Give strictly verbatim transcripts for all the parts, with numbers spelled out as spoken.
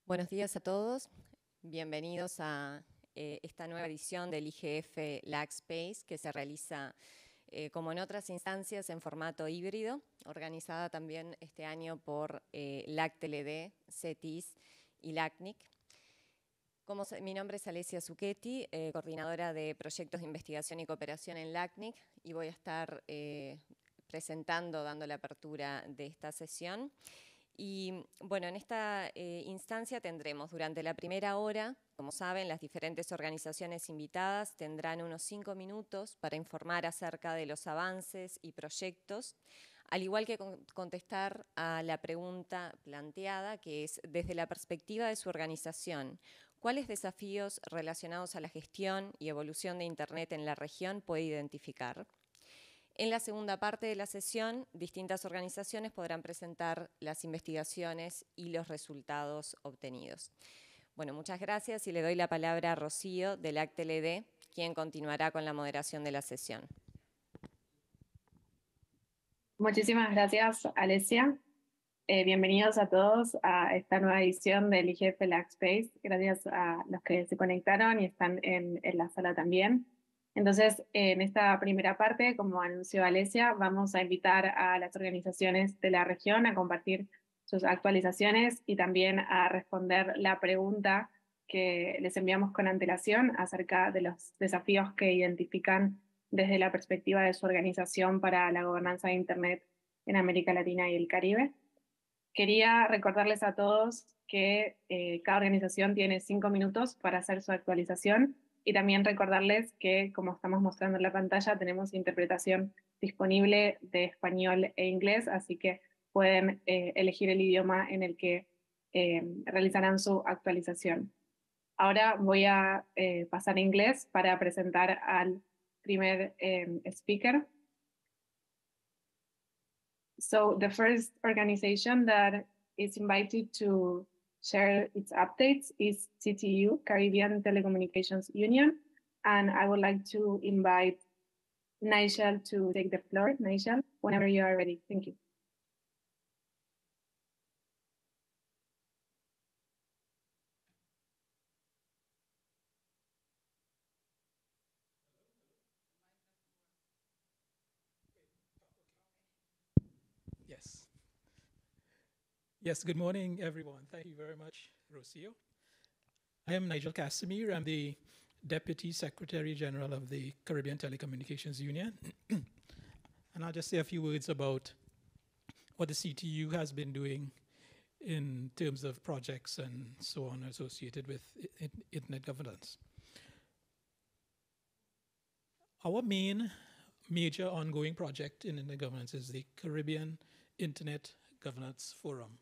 Buenos días a todos, bienvenidos a eh, esta nueva edición del I G F LAC Space que se realiza eh, como en otras instancias en formato híbrido, organizada también este año por eh, LACTLD, CETIS y LACNIC. Como se, mi nombre es Alessia Zucchetti, eh, coordinadora de proyectos de investigación y cooperación en LACNIC, y voy a estar eh, presentando, dando la apertura de esta sesión. Y bueno, en esta eh, instancia tendremos durante la primera hora, como saben, las diferentes organizaciones invitadas tendrán unos cinco minutos para informar acerca de los avances y proyectos, al igual que con contestar a la pregunta planteada, que es desde la perspectiva de su organización, ¿cuáles desafíos relacionados a la gestión y evolución de Internet en la región puede identificar? En la segunda parte de la sesión, distintas organizaciones podrán presentar las investigaciones y los resultados obtenidos. Bueno, muchas gracias y le doy la palabra a Rocío del LACTLD, quien continuará con la moderación de la sesión. Muchísimas gracias, Alessia. Eh, bienvenidos a todos a esta nueva edición del I G F LAC Space. Gracias a los que se conectaron y están en, en la sala también. Entonces, en esta primera parte, como anunció Alessia, vamos a invitar a las organizaciones de la región a compartir sus actualizaciones y también a responder la pregunta que les enviamos con antelación acerca de los desafíos que identifican desde la perspectiva de su organización para la gobernanza de Internet en América Latina y el Caribe. Quería recordarles a todos que eh, cada organización tiene cinco minutos para hacer su actualización y también recordarles que, como estamos mostrando en la pantalla, tenemos interpretación disponible de español e inglés, así que pueden eh, elegir el idioma en el que eh, realizarán su actualización. Ahora voy a eh, pasar a inglés para presentar al primer eh, speaker. So the first organization that is invited to share its updates is C T U, Caribbean Telecommunications Union. And I would like to invite Nigel to take the floor. Nigel, whenever you are ready. Thank you. Yes. Yes, good morning, everyone. Thank you very much, Rocio. I am Nigel Casimir. I'm the Deputy Secretary General of the Caribbean Telecommunications Union. And I'll just say a few words about what the C T U has been doing in terms of projects and so on associated with internet governance. Our main major ongoing project in internet governance is the Caribbean Internet Governance Forum.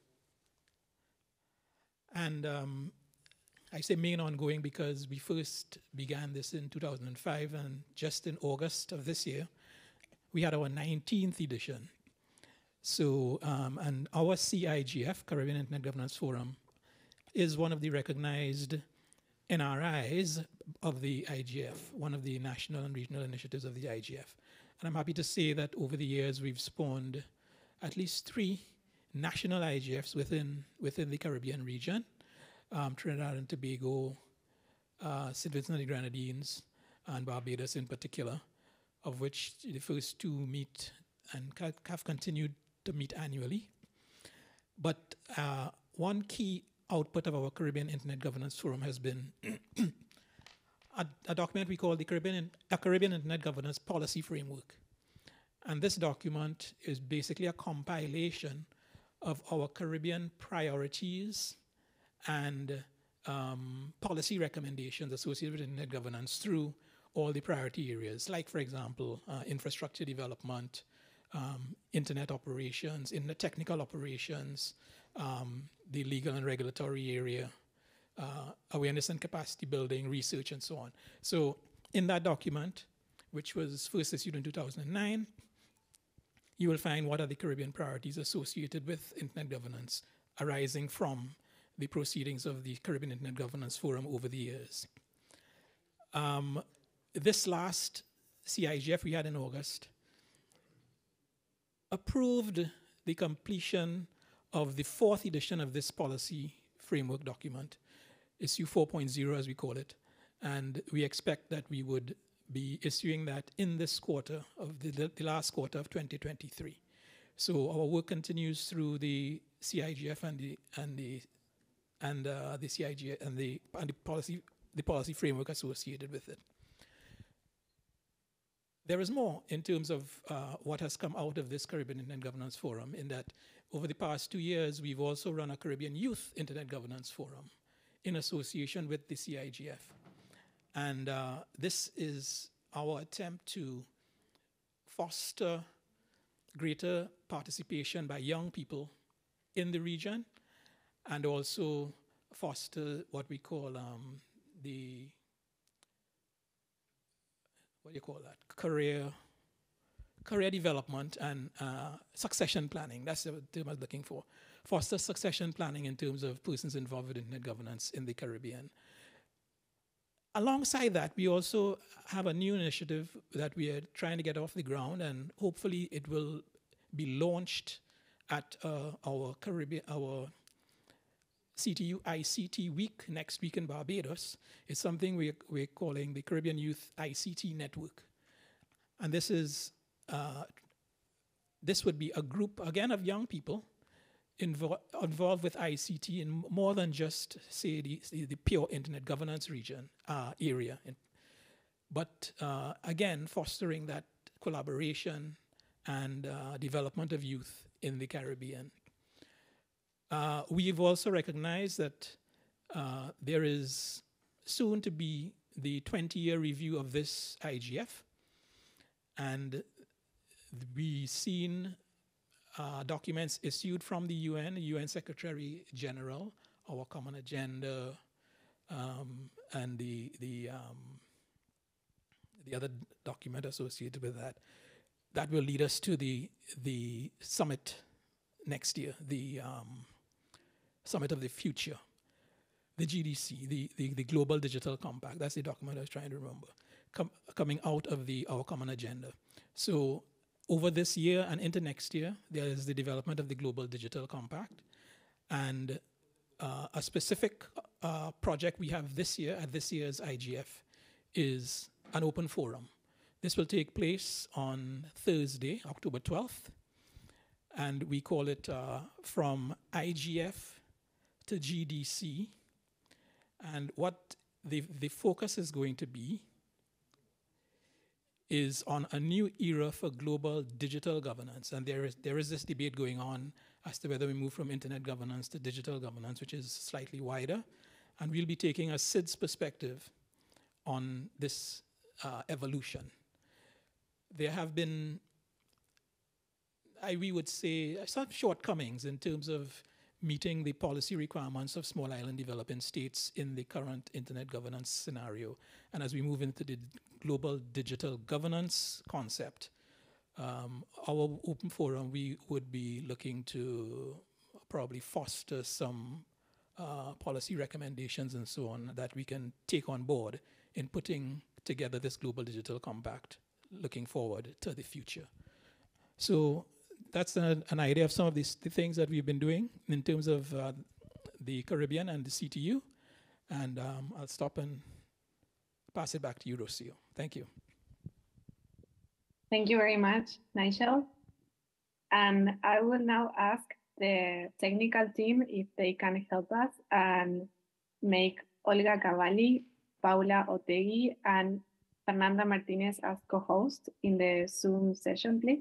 And um, I say main ongoing because we first began this in two thousand five, and just in August of this year, we had our nineteenth edition. So, um, and our C I G F, Caribbean Internet Governance Forum, is one of the recognized N R Is of the I G F, one of the national and regional initiatives of the I G F. And I'm happy to say that over the years, we've spawned at least three national I G Fs within, within the Caribbean region, um, Trinidad and Tobago, uh, Saint Vincent and the Grenadines, and Barbados in particular, of which the first two meet and have continued to meet annually. But uh, one key output of our Caribbean Internet Governance Forum has been a, a document we call the Caribbean, a Caribbean Internet Governance Policy Framework. And this document is basically a compilation of our Caribbean priorities and um, policy recommendations associated with internet governance through all the priority areas, like, for example, uh, infrastructure development, um, internet operations, internet technical operations, um, the legal and regulatory area, uh, awareness and capacity building, research, and so on. So in that document, which was first issued in two thousand nine, you will find what are the Caribbean priorities associated with internet governance arising from the proceedings of the Caribbean Internet Governance Forum over the years. Um, this last C I G F we had in August approved the completion of the fourth edition of this policy framework document, issue four point oh as we call it. And we expect that we would be issuing that in this quarter of the, the last quarter of twenty twenty-three. So our work continues through the C I G F and the and the and uh, the C I G F and the and the policy the policy framework associated with it. There is more in terms of uh, what has come out of this Caribbean Internet Governance Forum, in that over the past two years, we've also run a Caribbean Youth Internet Governance Forum in association with the C I G F. And uh, this is our attempt to foster greater participation by young people in the region, and also foster what we call um, the, what do you call that, career, career development and uh, succession planning. That's the term I was looking for. Foster succession planning in terms of persons involved with internet governance in the Caribbean. Alongside that, we also have a new initiative that we are trying to get off the ground, and hopefully it will be launched at uh, our Caribbean, our C T U I C T week next week in Barbados. It's something we're, we're calling the Caribbean Youth I C T Network. And this is, uh, this would be a group, again, of young people Invo involved with I C T in more than just, say, the, the pure internet governance region uh, area, but uh, again, fostering that collaboration and uh, development of youth in the Caribbean. Uh, we've also recognized that uh, there is soon to be the twenty-year review of this I G F, and we've seen Uh, documents issued from the U N, the U N Secretary General, our common agenda, um, and the the um, the other document associated with that. That will lead us to the the summit next year, the um, Summit of the Future, the G D C, the, the the Global Digital Compact. That's the document I was trying to remember, Com coming out of the our common agenda. So over this year and into next year, there is the development of the Global Digital Compact. And uh, a specific uh, project we have this year at this year's I G F is an open forum. This will take place on Thursday, October twelfth. And we call it uh, From I G F to G D C. And what the, the focus is going to be is on a new era for global digital governance. And there is, there is this debate going on as to whether we move from internet governance to digital governance, which is slightly wider. And we'll be taking a C I D S perspective on this uh, evolution. There have been, I, we would say, some shortcomings in terms of meeting the policy requirements of small island developing states in the current internet governance scenario. And as we move into the global digital governance concept, um, our open forum, we would be looking to probably foster some uh, policy recommendations and so on that we can take on board in putting together this global digital compact, looking forward to the future. So that's an, an idea of some of these the things that we've been doing in terms of uh, the Caribbean and the C T U. And um, I'll stop and pass it back to you, Rocio. Thank you. Thank you very much, Nigel. And I will now ask the technical team if they can help us and make Olga Cavalli, Paula Otegui, and Fernanda Martinez as co-hosts in the Zoom session, please.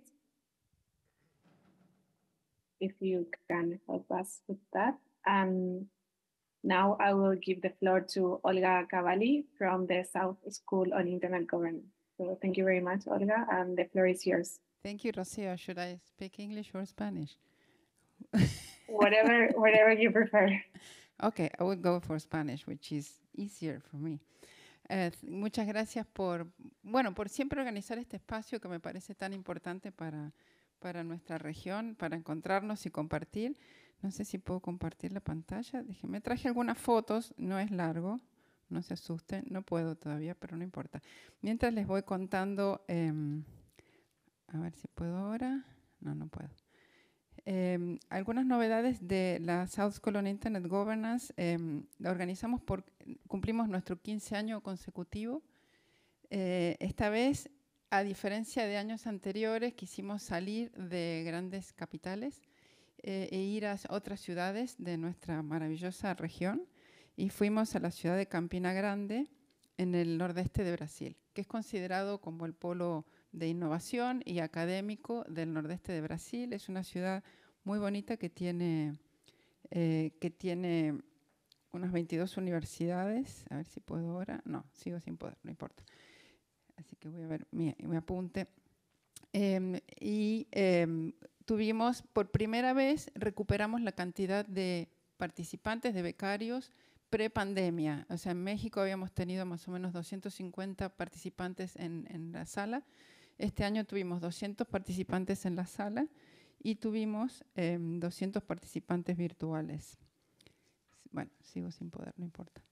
If you can help us with that. And now I will give the floor to Olga Cavalli from the South School on Internet Governance. So thank you very much, Olga, and the floor is yours. Thank you, Rocio. Should I speak English or Spanish? Whatever, whatever you prefer. Okay, I will go for Spanish, which is easier for me. Uh, muchas gracias por, bueno, por siempre organizar este espacio que me parece tan importante para, para nuestra región, para encontrarnos y compartir. No sé si puedo compartir la pantalla. Déjenme, traje algunas fotos, no es largo, no se asusten, no puedo todavía, pero no importa. Mientras les voy contando, eh, a ver si puedo ahora. No, no puedo. Eh, algunas novedades de la South Colony Internet Governance. Eh, la organizamos por, cumplimos nuestro quince año consecutivo. Eh, esta vez, a diferencia de años anteriores, quisimos salir de grandes capitales eh, e ir a otras ciudades de nuestra maravillosa región. Y fuimos a la ciudad de Campina Grande, en el nordeste de Brasil, que es considerado como el polo de innovación y académico del nordeste de Brasil. Es una ciudad muy bonita que tiene, eh, que tiene unas veintidós universidades. A ver si puedo ahora. No, sigo sin poder, no importa. Así que voy a ver mi, mi apunte. Eh, y eh, tuvimos, por primera vez, recuperamos la cantidad de participantes, de becarios, pre-pandemia. O sea, en México habíamos tenido más o menos doscientos cincuenta participantes en, en la sala. Este año tuvimos doscientos participantes en la sala y tuvimos eh, doscientos participantes virtuales. Bueno, sigo sin poder, no importa.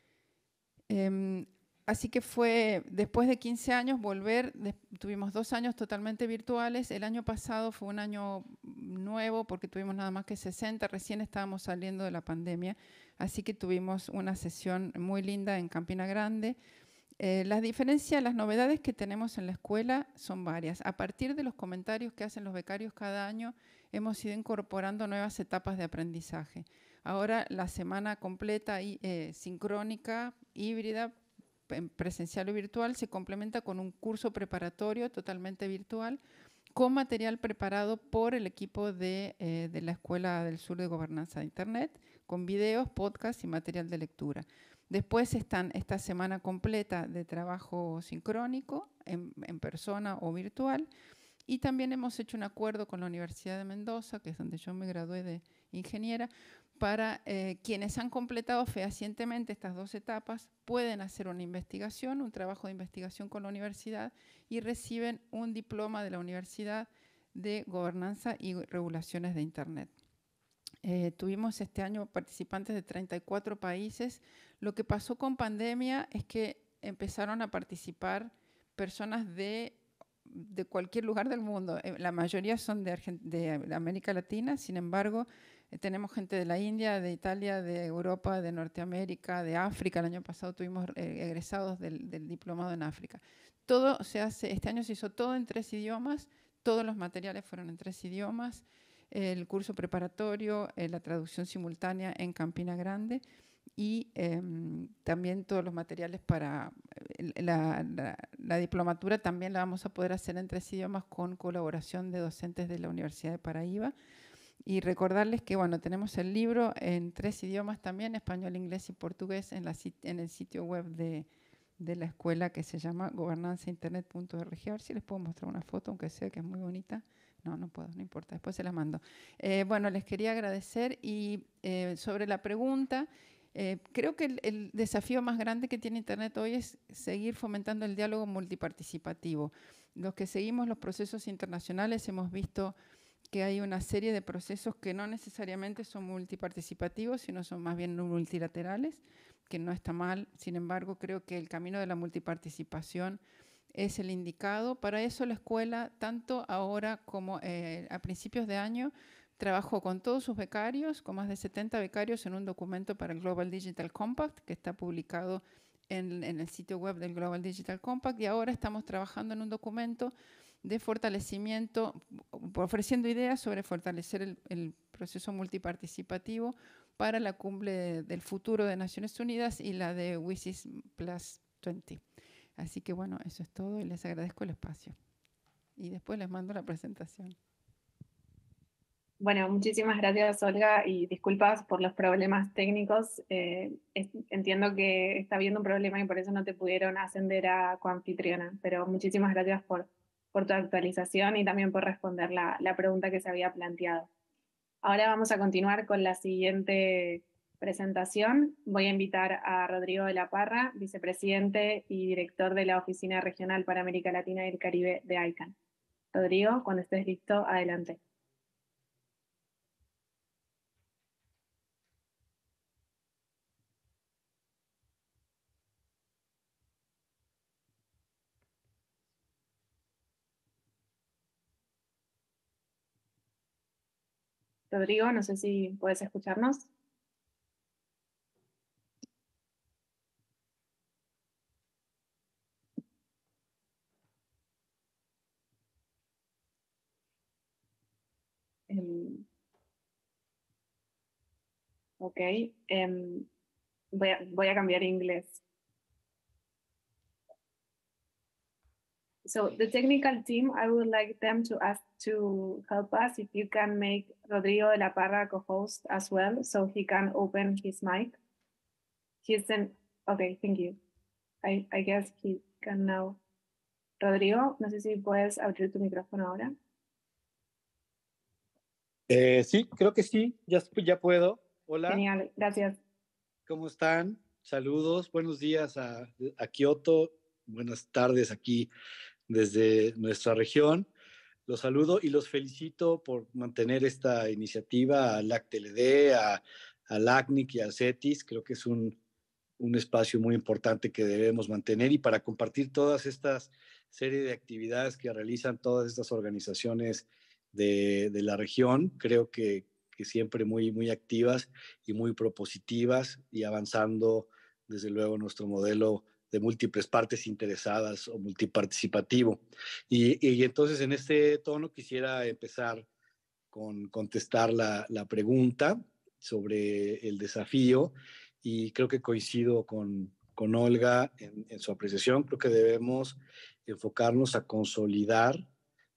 Eh, así que fue, después de quince años, volver, de, tuvimos dos años totalmente virtuales. El año pasado fue un año nuevo porque tuvimos nada más que sesenta, recién estábamos saliendo de la pandemia, así que tuvimos una sesión muy linda en Campina Grande. Eh, las diferencias, las novedades que tenemos en la escuela son varias. A partir de los comentarios que hacen los becarios cada año, hemos ido incorporando nuevas etapas de aprendizaje. Ahora la semana completa y eh, sincrónica, híbrida, presencial o virtual, se complementa con un curso preparatorio totalmente virtual con material preparado por el equipo de, eh, de la Escuela del Sur de Gobernanza de Internet, con videos, podcasts y material de lectura. Después están esta semana completa de trabajo sincrónico, en, en persona o virtual, y también hemos hecho un acuerdo con la Universidad de Mendoza, que es donde yo me gradué de ingeniera, para eh, quienes han completado fehacientemente estas dos etapas, pueden hacer una investigación, un trabajo de investigación con la universidad y reciben un diploma de la Universidad de Gobernanza y Regulaciones de Internet. Eh, tuvimos este año participantes de treinta y cuatro países. Lo que pasó con pandemia es que empezaron a participar personas de, de cualquier lugar del mundo. Eh, la mayoría son de, Argent- de América Latina, sin embargo, eh, tenemos gente de la India, de Italia, de Europa, de Norteamérica, de África. El año pasado tuvimos eh, egresados del, del diplomado en África. Todo se hace, este año se hizo todo en tres idiomas, todos los materiales fueron en tres idiomas. El curso preparatorio, eh, la traducción simultánea en Campina Grande y eh, también todos los materiales para eh, la, la, la diplomatura también la vamos a poder hacer en tres idiomas con colaboración de docentes de la Universidad de Paraíba. Y recordarles que bueno, tenemos el libro en tres idiomas también, español, inglés y portugués, en, la, en el sitio web de, de la escuela que se llama gobernanza internet punto org. A ver si les puedo mostrar una foto, aunque sea que es muy bonita. No, no puedo, no importa, después se las mando. Eh, bueno, les quería agradecer y eh, sobre la pregunta, eh, creo que el, el desafío más grande que tiene Internet hoy es seguir fomentando el diálogo multiparticipativo. Los que seguimos los procesos internacionales hemos visto que hay una serie de procesos que no necesariamente son multiparticipativos, sino son más bien multilaterales, que no está mal. Sin embargo, creo que el camino de la multiparticipación es el indicado. Para eso la escuela, tanto ahora como eh, a principios de año, trabajó con todos sus becarios, con más de setenta becarios en un documento para el Global Digital Compact, que está publicado en, en el sitio web del Global Digital Compact, y ahora estamos trabajando en un documento de fortalecimiento, ofreciendo ideas sobre fortalecer el, el proceso multiparticipativo para la cumbre del futuro de Naciones Unidas y la de WSIS Plus veinte. Así que bueno, eso es todo y les agradezco el espacio. Y después les mando la presentación. Bueno, muchísimas gracias, Olga, y disculpas por los problemas técnicos. Eh, es, entiendo que está habiendo un problema y por eso no te pudieron ascender a coanfitriona, pero muchísimas gracias por, por tu actualización y también por responder la, la pregunta que se había planteado. Ahora vamos a continuar con la siguiente presentación. Voy a invitar a Rodrigo de la Parra, vicepresidente y director de la Oficina Regional para América Latina y el Caribe de I C A N. Rodrigo, cuando estés listo, adelante. Rodrigo, no sé si puedes escucharnos. Um, ok, um, voy, a, voy a cambiar inglés. So the technical team, I would like them to ask to help us if you can make Rodrigo de la Parra co-host as well, so he can open his mic. He's in, okay, thank you. I, I guess he can now. Rodrigo, no sé si puedes abrir tu micrófono ahora. Eh, sí, creo que sí, ya, ya puedo. Hola. Genial, gracias. ¿Cómo están? Saludos, buenos días a, a Kioto, buenas tardes aquí desde nuestra región. Los saludo y los felicito por mantener esta iniciativa, a L A C T L D, a, a LACNIC y a CETIS. Creo que es un, un espacio muy importante que debemos mantener, y para compartir todas estas serie de actividades que realizan todas estas organizaciones de, de la región. Creo que, que siempre muy, muy activas y muy propositivas, y avanzando desde luego nuestro modelo de múltiples partes interesadas o multiparticipativo. Y, y entonces en este tono quisiera empezar con contestar la, la pregunta sobre el desafío, y creo que coincido con, con Olga en, en su apreciación. Creo que debemos enfocarnos a consolidar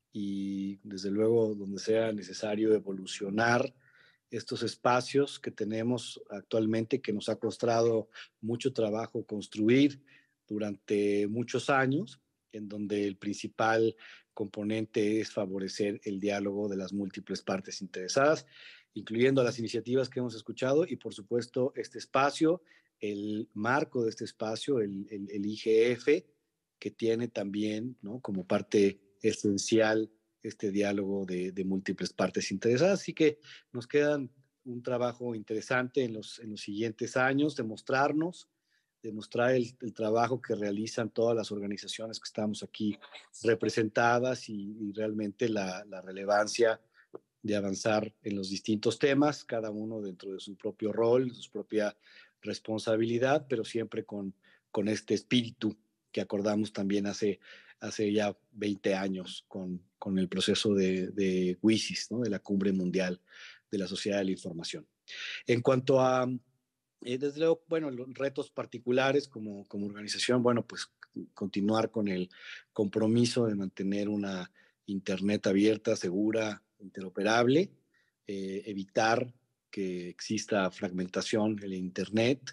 y desde luego donde sea necesario evolucionar estos espacios que tenemos actualmente, que nos ha costado mucho trabajo construir durante muchos años, en donde el principal componente es favorecer el diálogo de las múltiples partes interesadas, incluyendo las iniciativas que hemos escuchado, y por supuesto este espacio, el marco de este espacio, el, el, el I G F, que tiene también, ¿no?, como parte esencial este diálogo de, de múltiples partes interesadas. Así que nos quedan un trabajo interesante en los, en los siguientes años, demostrarnos, demostrar el, el trabajo que realizan todas las organizaciones que estamos aquí representadas, y, y realmente la, la relevancia de avanzar en los distintos temas, cada uno dentro de su propio rol, su propia responsabilidad, pero siempre con, con este espíritu que acordamos también hace, hace ya veinte años con, con el proceso de, de WISIS, ¿no?, de la Cumbre Mundial de la Sociedad de la Información. En cuanto a, eh, desde luego, bueno, los retos particulares como, como organización, bueno, pues continuar con el compromiso de mantener una Internet abierta, segura, interoperable, eh, evitar que exista fragmentación en el Internet.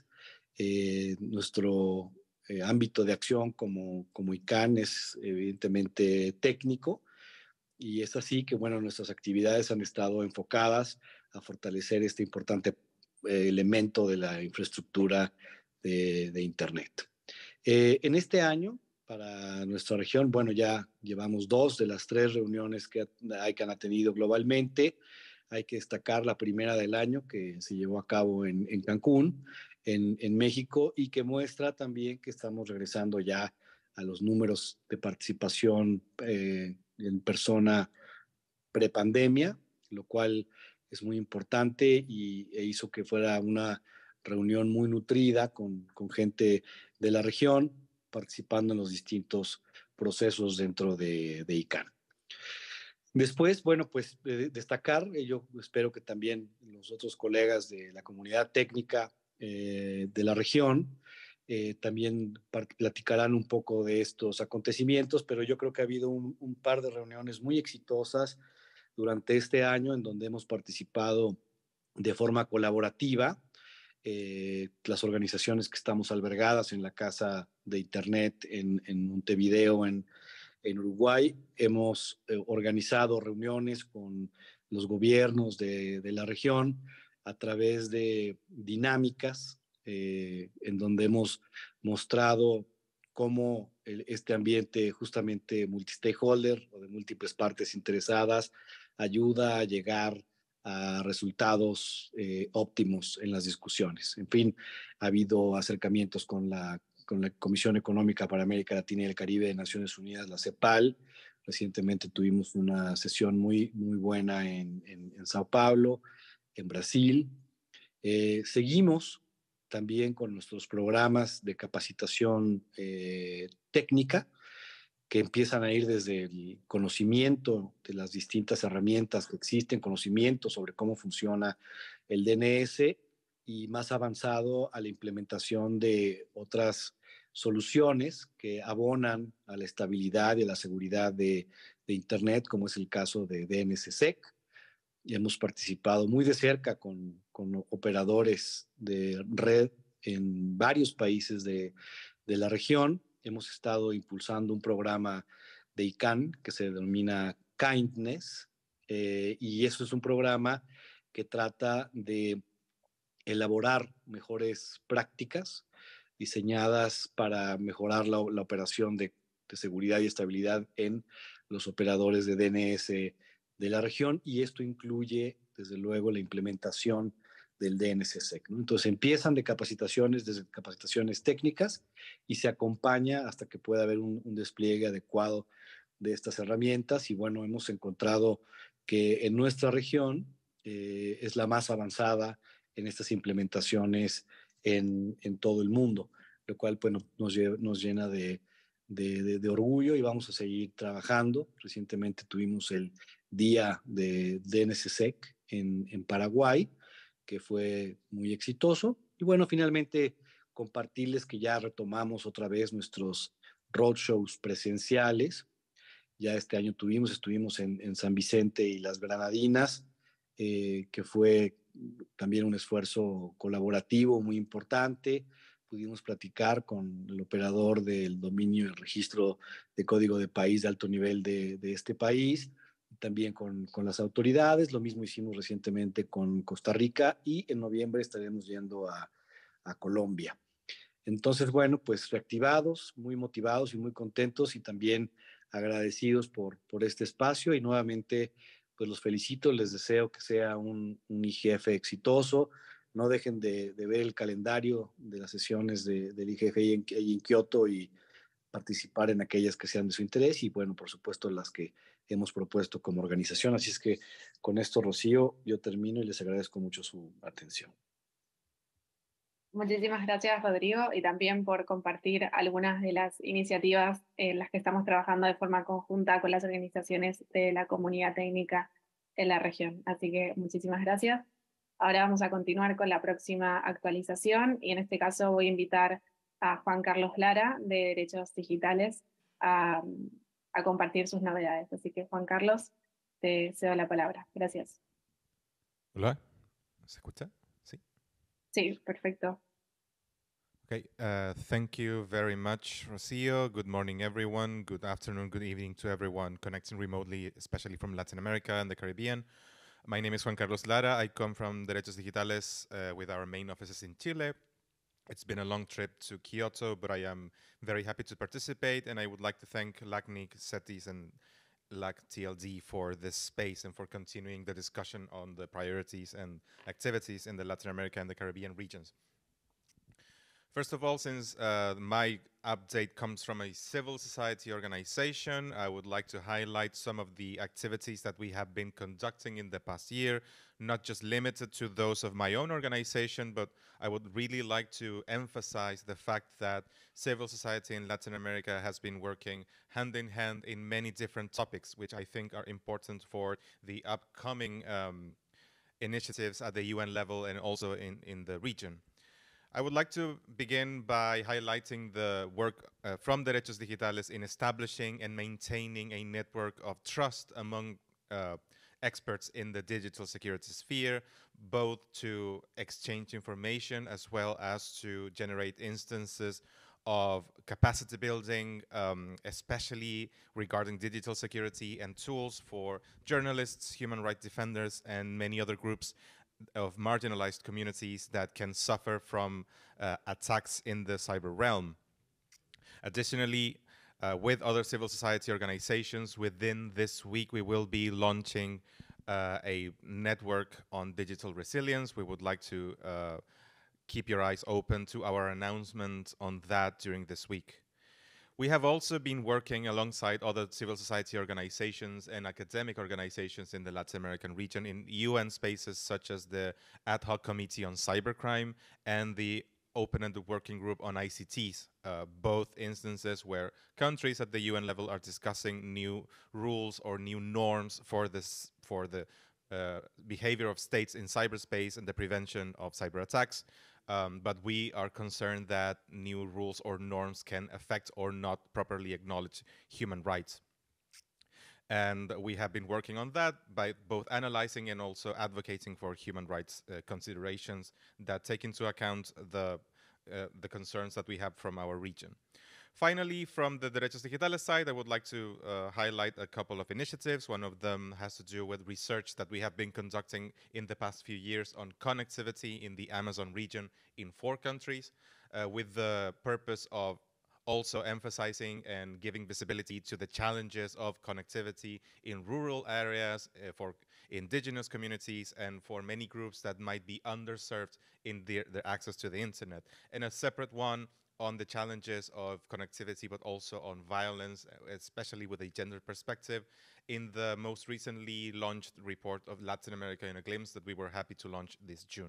Eh, nuestro eh, ámbito de acción como, como I C A N es evidentemente técnico, y es así que, bueno, nuestras actividades han estado enfocadas a fortalecer este importante eh, elemento de la infraestructura de, de Internet. Eh, en este año, para nuestra región, bueno, ya llevamos dos de las tres reuniones que I C A N ha tenido globalmente. Hay que destacar la primera del año, que se llevó a cabo en, en Cancún, en, en México, y que muestra también que estamos regresando ya a los números de participación eh, en persona prepandemia, lo cual es muy importante, y e hizo que fuera una reunión muy nutrida con, con gente de la región participando en los distintos procesos dentro de, de I C A N. Después, bueno, pues eh, destacar, eh, yo espero que también los otros colegas de la comunidad técnica eh, de la región eh, también platicarán un poco de estos acontecimientos, pero yo creo que ha habido un, un par de reuniones muy exitosas durante este año en donde hemos participado de forma colaborativa. Eh, las organizaciones que estamos albergadas en la Casa de Internet en, en Montevideo, en En Uruguay, hemos eh, organizado reuniones con los gobiernos de, de, la región a través de dinámicas eh, en donde hemos mostrado cómo el, este ambiente justamente multi-stakeholder o de múltiples partes interesadas ayuda a llegar a resultados eh, óptimos en las discusiones. En fin, ha habido acercamientos con la con la Comisión Económica para América Latina y el Caribe de Naciones Unidas, la CEPAL, Recientemente tuvimos una sesión muy, muy buena en, en, en Sao Paulo, en Brasil. Eh, seguimos también con nuestros programas de capacitación eh, técnica, que empiezan a ir desde el conocimiento de las distintas herramientas que existen, conocimiento sobre cómo funciona el D N S, y más avanzado a la implementación de otras soluciones que abonan a la estabilidad y a la seguridad de, de Internet, como es el caso de D N S S E C. Y hemos participado muy de cerca con, con operadores de red en varios países de, de la región. Hemos estado impulsando un programa de I C A N que se denomina Kindness, eh, y eso es un programa que trata de elaborar mejores prácticas diseñadas para mejorar la, la operación de, de seguridad y estabilidad en los operadores de D N S de la región, y esto incluye, desde luego, la implementación del D N S S E C, ¿no? Entonces empiezan de capacitaciones, desde capacitaciones técnicas, y se acompaña hasta que pueda haber un, un despliegue adecuado de estas herramientas. Y bueno, hemos encontrado que en nuestra región eh, es la más avanzada en estas implementaciones en, en todo el mundo, lo cual bueno, nos, nos llena de, de, de, de orgullo, y vamos a seguir trabajando. Recientemente tuvimos el día de D N S S E C en, en Paraguay, que fue muy exitoso. Y bueno, finalmente compartirles que ya retomamos otra vez nuestros roadshows presenciales. Ya este año tuvimos, estuvimos en, en San Vicente y las Granadinas, eh, que fue también un esfuerzo colaborativo muy importante. Pudimos platicar con el operador del dominio y el registro de código de país de alto nivel de, de este país, también con, con las autoridades. Lo mismo hicimos recientemente con Costa Rica, y en noviembre estaremos yendo a, a Colombia. Entonces, bueno, pues reactivados, muy motivados y muy contentos, y también agradecidos por, por este espacio. Y nuevamente, pues los felicito, les deseo que sea un, un I G F exitoso. No dejen de, de ver el calendario de las sesiones de, del I G F ahí en, ahí en Kioto, y participar en aquellas que sean de su interés, y bueno, por supuesto, las que hemos propuesto como organización. Así es que con esto, Rocío, yo termino y les agradezco mucho su atención. Muchísimas gracias, Rodrigo, y también por compartir algunas de las iniciativas en las que estamos trabajando de forma conjunta con las organizaciones de la comunidad técnica en la región. Así que muchísimas gracias. Ahora vamos a continuar con la próxima actualización, y en este caso voy a invitar a Juan Carlos Lara, de Derechos Digitales, a, a compartir sus novedades. Así que, Juan Carlos, te cedo la palabra. Gracias. Hola, ¿se escucha? Sí. Sí, perfecto. Okay, uh, thank you very much, Rocio. Good morning, everyone. Good afternoon, good evening to everyone connecting remotely, especially from Latin America and the Caribbean. My name is Juan Carlos Lara. I come from Derechos Digitales uh, with our main offices in Chile. It's been a long trip to Kyoto, but I am very happy to participate, and I would like to thank LACNIC, CETIS, and L A C T L D for this space and for continuing the discussion on the priorities and activities in the Latin America and the Caribbean regions. First of all, since uh, my update comes from a civil society organization, I would like to highlight some of the activities that we have been conducting in the past year, not just limited to those of my own organization, but I would really like to emphasize the fact that civil society in Latin America has been working hand in hand in many different topics, which I think are important for the upcoming um, initiatives at the U N level and also in, in the region. I would like to begin by highlighting the work uh, from Derechos Digitales in establishing and maintaining a network of trust among uh, experts in the digital security sphere, both to exchange information as well as to generate instances of capacity building, um, especially regarding digital security and tools for journalists, human rights defenders, and many other groups of marginalized communities that can suffer from uh, attacks in the cyber realm. Additionally, uh, with other civil society organizations, within this week we will be launching uh, a network on digital resilience. We would like to uh, keep your eyes open to our announcement on that during this week. We have also been working alongside other civil society organizations and academic organizations in the Latin American region in U N spaces such as the Ad Hoc Committee on Cybercrime and the Open-Ended Working Group on I C Ts, uh, both instances where countries at the U N level are discussing new rules or new norms for this for the uh, behavior of states in cyberspace and the prevention of cyber attacks. Um, but we are concerned that new rules or norms can affect or not properly acknowledge human rights. And we have been working on that by both analyzing and also advocating for human rights uh, considerations that take into account the, uh, the concerns that we have from our region. Finally, from the Derechos Digitales side, I would like to uh, highlight a couple of initiatives. One of them has to do with research that we have been conducting in the past few years on connectivity in the Amazon region in four countries, uh, with the purpose of also emphasizing and giving visibility to the challenges of connectivity in rural areas, uh, for indigenous communities, and for many groups that might be underserved in their, their access to the internet. And a separate one on the challenges of connectivity, but also on violence, especially with a gender perspective, in the most recently launched report of Latin America in a Glimpse that we were happy to launch this June.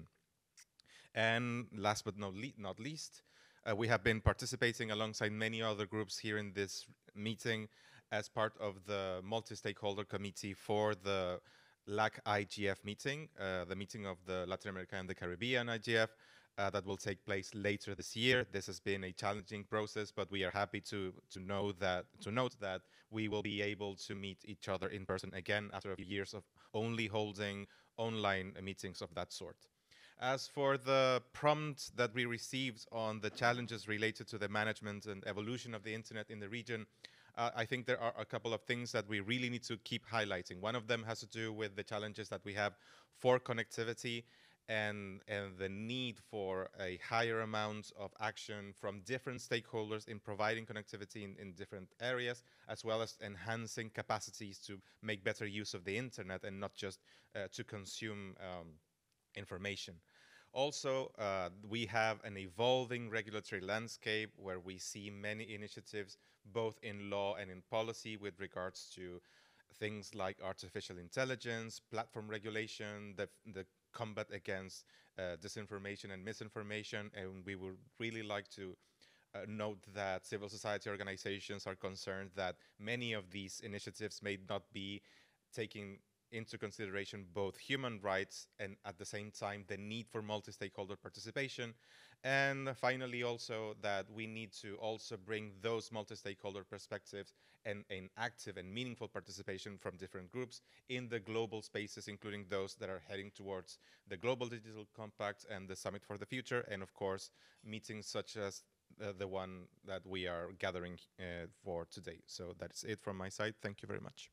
And last but not, le not least, uh, we have been participating alongside many other groups here in this meeting as part of the multi-stakeholder committee for the L A C I G F meeting, uh, the meeting of the Latin America and the Caribbean I G F, Uh, that will take place later this year. This has been a challenging process, but we are happy to to know that to note that we will be able to meet each other in person again after a few years of only holding online uh, meetings of that sort. As for the prompt that we received on the challenges related to the management and evolution of the internet in the region, uh, I think there are a couple of things that we really need to keep highlighting. One of them has to do with the challenges that we have for connectivity and, and the need for a higher amount of action from different stakeholders in providing connectivity in, in different areas, as well as enhancing capacities to make better use of the internet and not just uh, to consume um, information. Also, uh, we have an evolving regulatory landscape where we see many initiatives, both in law and in policy, with regards to things like artificial intelligence, platform regulation, the, the combat against uh, disinformation and misinformation. And we would really like to uh, note that civil society organizations are concerned that many of these initiatives may not be taking into consideration both human rights and at the same time the need for multi-stakeholder participation. And finally also that we need to also bring those multi-stakeholder perspectives and an active and meaningful participation from different groups in the global spaces, including those that are heading towards the Global Digital Compact and the Summit for the Future, and of course meetings such as uh, the one that we are gathering uh, for today. So that's it from my side. Thank you very much.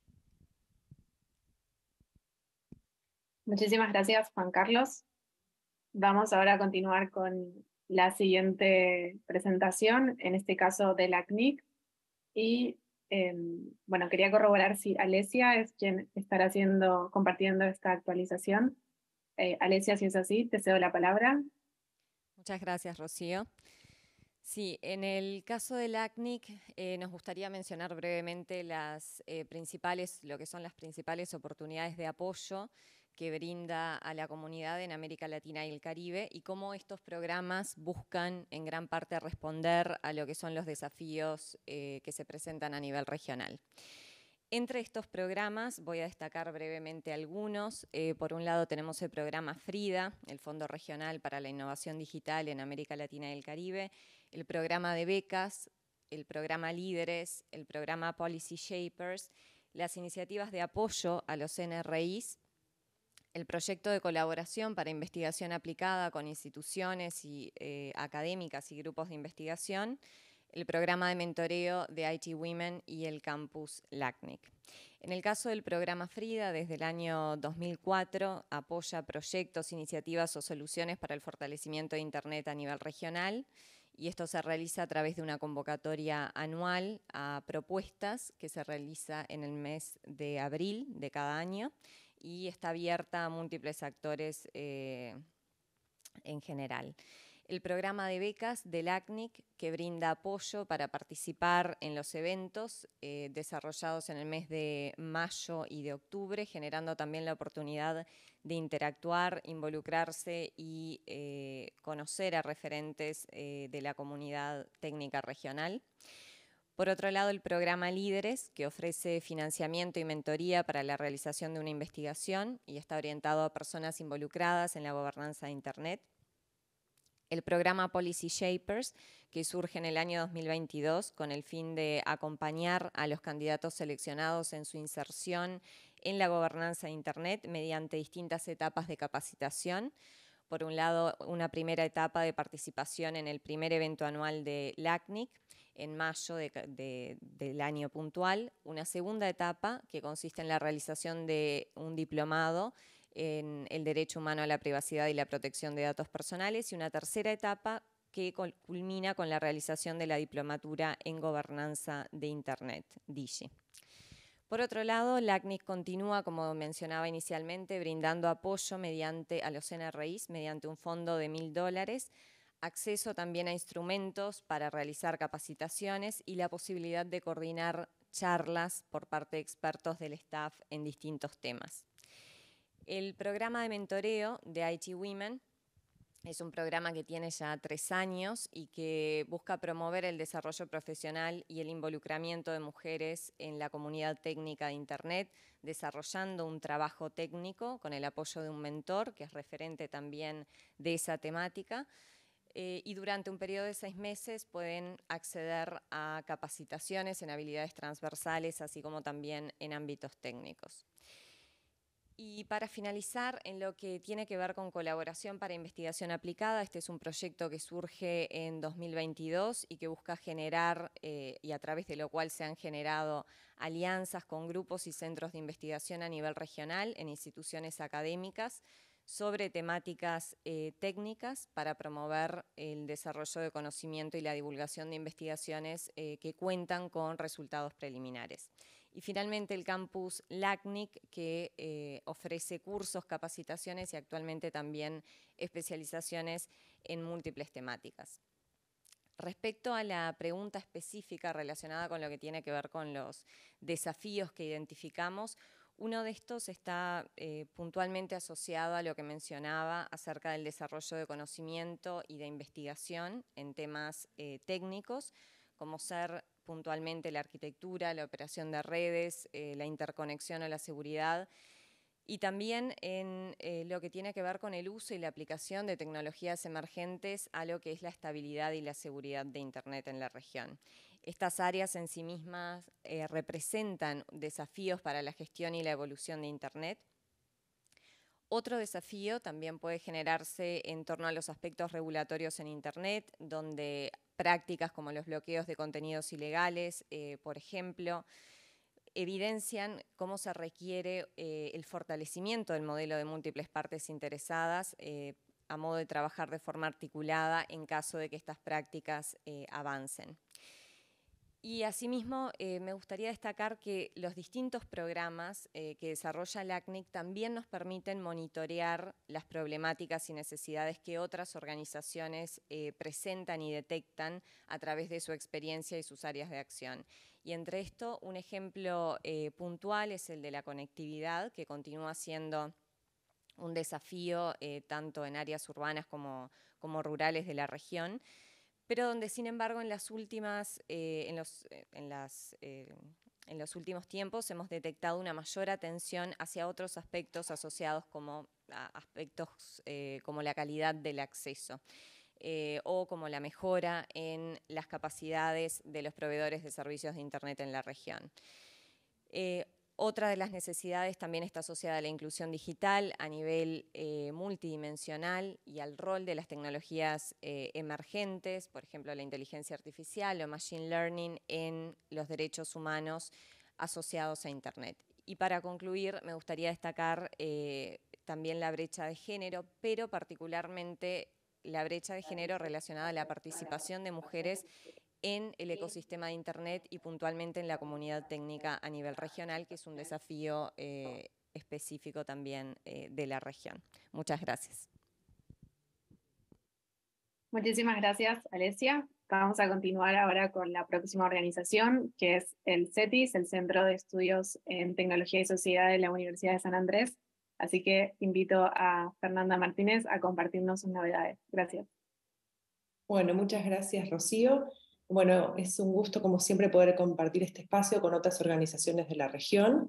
Muchísimas gracias, Juan Carlos. Vamos ahora a continuar con la siguiente presentación, en este caso de la C N I C. Y eh, bueno, quería corroborar si Alesia es quien estará haciendo, compartiendo esta actualización. Eh, Alesia, si es así, te cedo la palabra. Muchas gracias, Rocío. Sí, en el caso de la C N I C eh, nos gustaría mencionar brevemente las eh, principales, lo que son las principales oportunidades de apoyo que brinda a la comunidad en América Latina y el Caribe y cómo estos programas buscan en gran parte responder a lo que son los desafíos eh, que se presentan a nivel regional. Entre estos programas voy a destacar brevemente algunos. Eh, por un lado tenemos el programa FRIDA, el Fondo Regional para la Innovación Digital en América Latina y el Caribe, el programa de becas, el programa Líderes, el programa Policy Shapers, las iniciativas de apoyo a los N R Is, el proyecto de colaboración para investigación aplicada con instituciones y, eh, académicas y grupos de investigación, el programa de mentoreo de I T Women y el campus L A C N I C. En el caso del programa FRIDA, desde el año dos mil cuatro, apoya proyectos, iniciativas o soluciones para el fortalecimiento de Internet a nivel regional, y esto se realiza a través de una convocatoria anual a propuestas que se realiza en el mes de abril de cada año, y está abierta a múltiples actores eh, en general. el programa de becas del A C N I C, que brinda apoyo para participar en los eventos eh, desarrollados en el mes de mayo y de octubre, generando también la oportunidad de interactuar, involucrarse y eh, conocer a referentes eh, de la comunidad técnica regional. Por otro lado, el programa Líderes, que ofrece financiamiento y mentoría para la realización de una investigación y está orientado a personas involucradas en la gobernanza de Internet. El programa Policy Shapers, que surge en el año dos mil veintidós con el fin de acompañar a los candidatos seleccionados en su inserción en la gobernanza de Internet mediante distintas etapas de capacitación. Por un lado, una primera etapa de participación en el primer evento anual de L A C N I C en mayo de, de, del año puntual. Una segunda etapa que consiste en la realización de un diplomado en el derecho humano a la privacidad y la protección de datos personales, y una tercera etapa que culmina con la realización de la diplomatura en gobernanza de Internet, D I G I. Por otro lado, L A C N I C continúa, como mencionaba inicialmente, brindando apoyo mediante, a los N R Is mediante un fondo de mil dólares, acceso también a instrumentos para realizar capacitaciones y la posibilidad de coordinar charlas por parte de expertos del staff en distintos temas. El programa de mentoreo de I T Women es un programa que tiene ya tres años y que busca promover el desarrollo profesional y el involucramiento de mujeres en la comunidad técnica de Internet, desarrollando un trabajo técnico con el apoyo de un mentor, que es referente también de esa temática, eh, y durante un periodo de seis meses pueden acceder a capacitaciones en habilidades transversales, así como también en ámbitos técnicos. Y para finalizar, en lo que tiene que ver con colaboración para investigación aplicada, este es un proyecto que surge en dos mil veintidós y que busca generar, eh, y a través de lo cual se han generado alianzas con grupos y centros de investigación a nivel regional en instituciones académicas sobre temáticas eh, técnicas para promover el desarrollo de conocimiento y la divulgación de investigaciones eh, que cuentan con resultados preliminares. Y finalmente el campus L A C N I C, que eh, ofrece cursos, capacitaciones y actualmente también especializaciones en múltiples temáticas. Respecto a la pregunta específica relacionada con lo que tiene que ver con los desafíos que identificamos, uno de estos está eh, puntualmente asociado a lo que mencionaba acerca del desarrollo de conocimiento y de investigación en temas eh, técnicos, como ser puntualmente la arquitectura, la operación de redes, eh, la interconexión o la seguridad, y también en eh, lo que tiene que ver con el uso y la aplicación de tecnologías emergentes a lo que es la estabilidad y la seguridad de Internet en la región. Estas áreas en sí mismas eh, representan desafíos para la gestión y la evolución de Internet. Otro desafío también puede generarse en torno a los aspectos regulatorios en Internet, donde prácticas como los bloqueos de contenidos ilegales, eh, por ejemplo, evidencian cómo se requiere eh, el fortalecimiento del modelo de múltiples partes interesadas eh, a modo de trabajar de forma articulada en caso de que estas prácticas eh, avancen. Y asimismo, eh, me gustaría destacar que los distintos programas eh, que desarrolla L A C N I C también nos permiten monitorear las problemáticas y necesidades que otras organizaciones eh, presentan y detectan a través de su experiencia y sus áreas de acción. Y entre esto, un ejemplo eh, puntual es el de la conectividad, que continúa siendo un desafío eh, tanto en áreas urbanas como, como rurales de la región, pero donde, sin embargo, en las últimas, eh, en, los, en, las, eh, en los últimos tiempos hemos detectado una mayor atención hacia otros aspectos asociados como a aspectos eh, como la calidad del acceso eh, o como la mejora en las capacidades de los proveedores de servicios de Internet en la región. Eh, Otra de las necesidades también está asociada a la inclusión digital a nivel eh, multidimensional y al rol de las tecnologías eh, emergentes, por ejemplo, la inteligencia artificial o machine learning en los derechos humanos asociados a Internet. Y para concluir, me gustaría destacar eh, también la brecha de género, pero particularmente la brecha de género relacionada a la participación de mujeres en el ecosistema de Internet y puntualmente en la comunidad técnica a nivel regional, que es un desafío eh, específico también eh, de la región. Muchas gracias. Muchísimas gracias, Alesia. Vamos a continuar ahora con la próxima organización, que es el CETIS, el Centro de Estudios en Tecnología y Sociedad de la Universidad de San Andrés. Así que invito a Fernanda Martínez a compartirnos sus novedades. Gracias. Bueno, muchas gracias, Rocío. Bueno, es un gusto, como siempre, poder compartir este espacio con otras organizaciones de la región.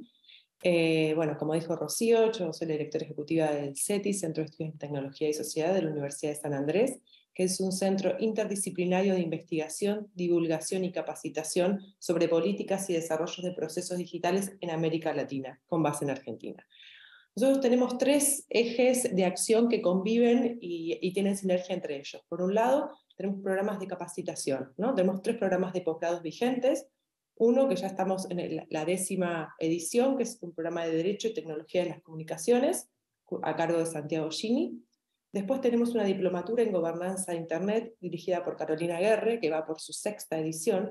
Eh, bueno, como dijo Rocío, yo soy la directora ejecutiva del CETIS, Centro de Estudios en Tecnología y Sociedad de la Universidad de San Andrés, que es un centro interdisciplinario de investigación, divulgación y capacitación sobre políticas y desarrollos de procesos digitales en América Latina, con base en Argentina. Nosotros tenemos tres ejes de acción que conviven y, y tienen sinergia entre ellos. Por un lado, tenemos programas de capacitación, ¿no? Tenemos tres programas de posgrados vigentes. Uno que ya estamos en el, la décima edición, que es un programa de Derecho y Tecnología de las Comunicaciones, a cargo de Santiago Gini. Después tenemos una diplomatura en Gobernanza de Internet, dirigida por Carolina Guerre, que va por su sexta edición,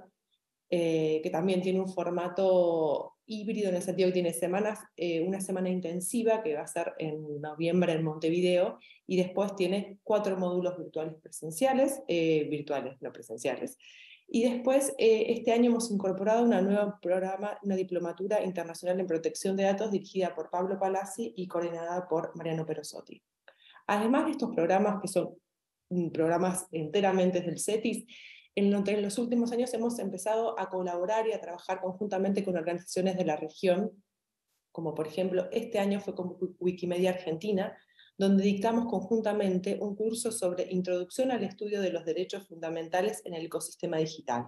eh, que también tiene un formato híbrido en el sentido que tiene semanas, eh, una semana intensiva, que va a ser en noviembre en Montevideo, y después tiene cuatro módulos virtuales presenciales, eh, virtuales, no presenciales. Y después, eh, este año hemos incorporado una nueva programa, una diplomatura internacional en protección de datos dirigida por Pablo Palazzi y coordinada por Mariano Perosotti. Además de estos programas, que son programas enteramente del CETIS, en los últimos años hemos empezado a colaborar y a trabajar conjuntamente con organizaciones de la región, como por ejemplo este año fue con Wikimedia Argentina, donde dictamos conjuntamente un curso sobre introducción al estudio de los derechos fundamentales en el ecosistema digital.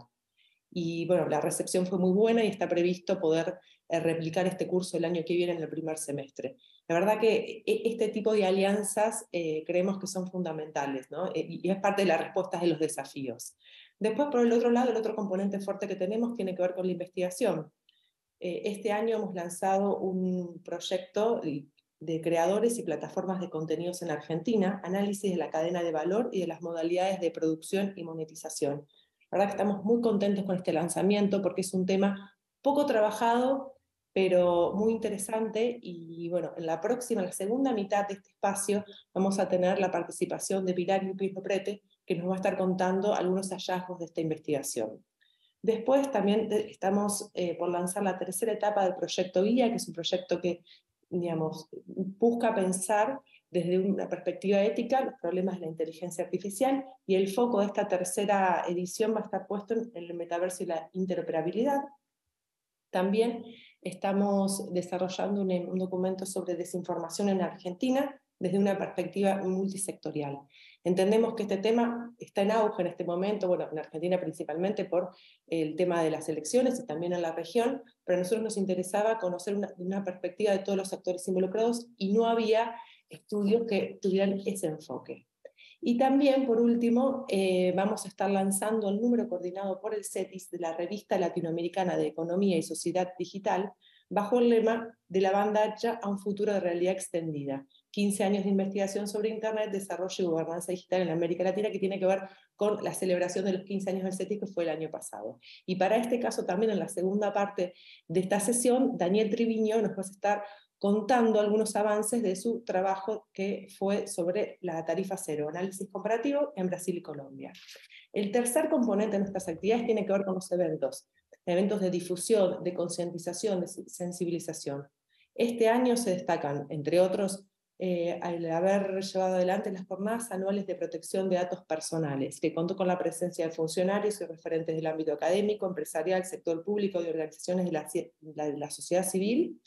Y bueno, la recepción fue muy buena y está previsto poder eh, replicar este curso el año que viene en el primer semestre. La verdad que este tipo de alianzas eh, creemos que son fundamentales, ¿no? Y es parte de las respuestas de los desafíos. Después, por el otro lado, el otro componente fuerte que tenemos tiene que ver con la investigación. Eh, este año hemos lanzado un proyecto de creadores y plataformas de contenidos en Argentina, análisis de la cadena de valor y de las modalidades de producción y monetización. La verdad que estamos muy contentos con este lanzamiento porque es un tema poco trabajado, pero muy interesante, y bueno, en la próxima, en la segunda mitad de este espacio, vamos a tener la participación de Pilar Yupi Prete, que nos va a estar contando algunos hallazgos de esta investigación. Después también estamos eh, por lanzar la tercera etapa del proyecto Guía, que es un proyecto que, digamos, busca pensar desde una perspectiva ética los problemas de la inteligencia artificial, y el foco de esta tercera edición va a estar puesto en el metaverso y la interoperabilidad. También estamos desarrollando un, un documento sobre desinformación en Argentina desde una perspectiva multisectorial. Entendemos que este tema está en auge en este momento, bueno, en Argentina principalmente por el tema de las elecciones y también en la región, pero a nosotros nos interesaba conocer una, una perspectiva de todos los actores involucrados, y no había estudios que tuvieran ese enfoque. Y también, por último, eh, vamos a estar lanzando el número coordinado por el CETIS de la Revista Latinoamericana de Economía y Sociedad Digital, bajo el lema de la banda ancha a un futuro de realidad extendida. quince años de investigación sobre Internet, desarrollo y gobernanza digital en América Latina, que tiene que ver con la celebración de los quince años del CETIS, que fue el año pasado. Y para este caso también, en la segunda parte de esta sesión, Daniel Triviño nos va a estar contando algunos avances de su trabajo que fue sobre la tarifa cero, análisis comparativo en Brasil y Colombia. El tercer componente de nuestras actividades tiene que ver con los eventos, eventos de difusión, de concientización, de sensibilización. Este año se destacan, entre otros, eh, al haber llevado adelante las jornadas anuales de protección de datos personales, que contó con la presencia de funcionarios y referentes del ámbito académico, empresarial, sector público y organizaciones de la, la, de la sociedad civil,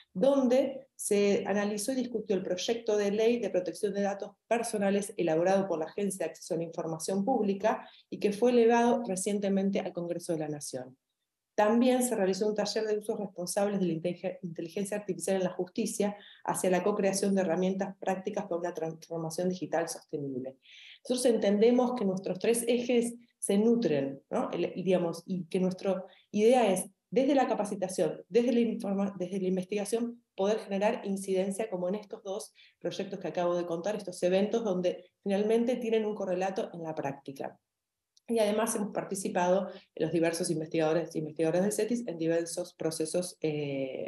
donde se analizó y discutió el proyecto de ley de protección de datos personales elaborado por la Agencia de Acceso a la Información Pública y que fue elevado recientemente al Congreso de la Nación. También se realizó un taller de usos responsables de la inteligencia artificial en la justicia hacia la co-creación de herramientas prácticas para una transformación digital sostenible. Nosotros entendemos que nuestros tres ejes se nutren, ¿no? El, digamos, y que nuestra idea es, desde la capacitación, desde la, informa, desde la investigación, poder generar incidencia como en estos dos proyectos que acabo de contar, estos eventos donde finalmente tienen un correlato en la práctica. Y además hemos participado los diversos investigadores e investigadoras del CETIS en diversos procesos eh,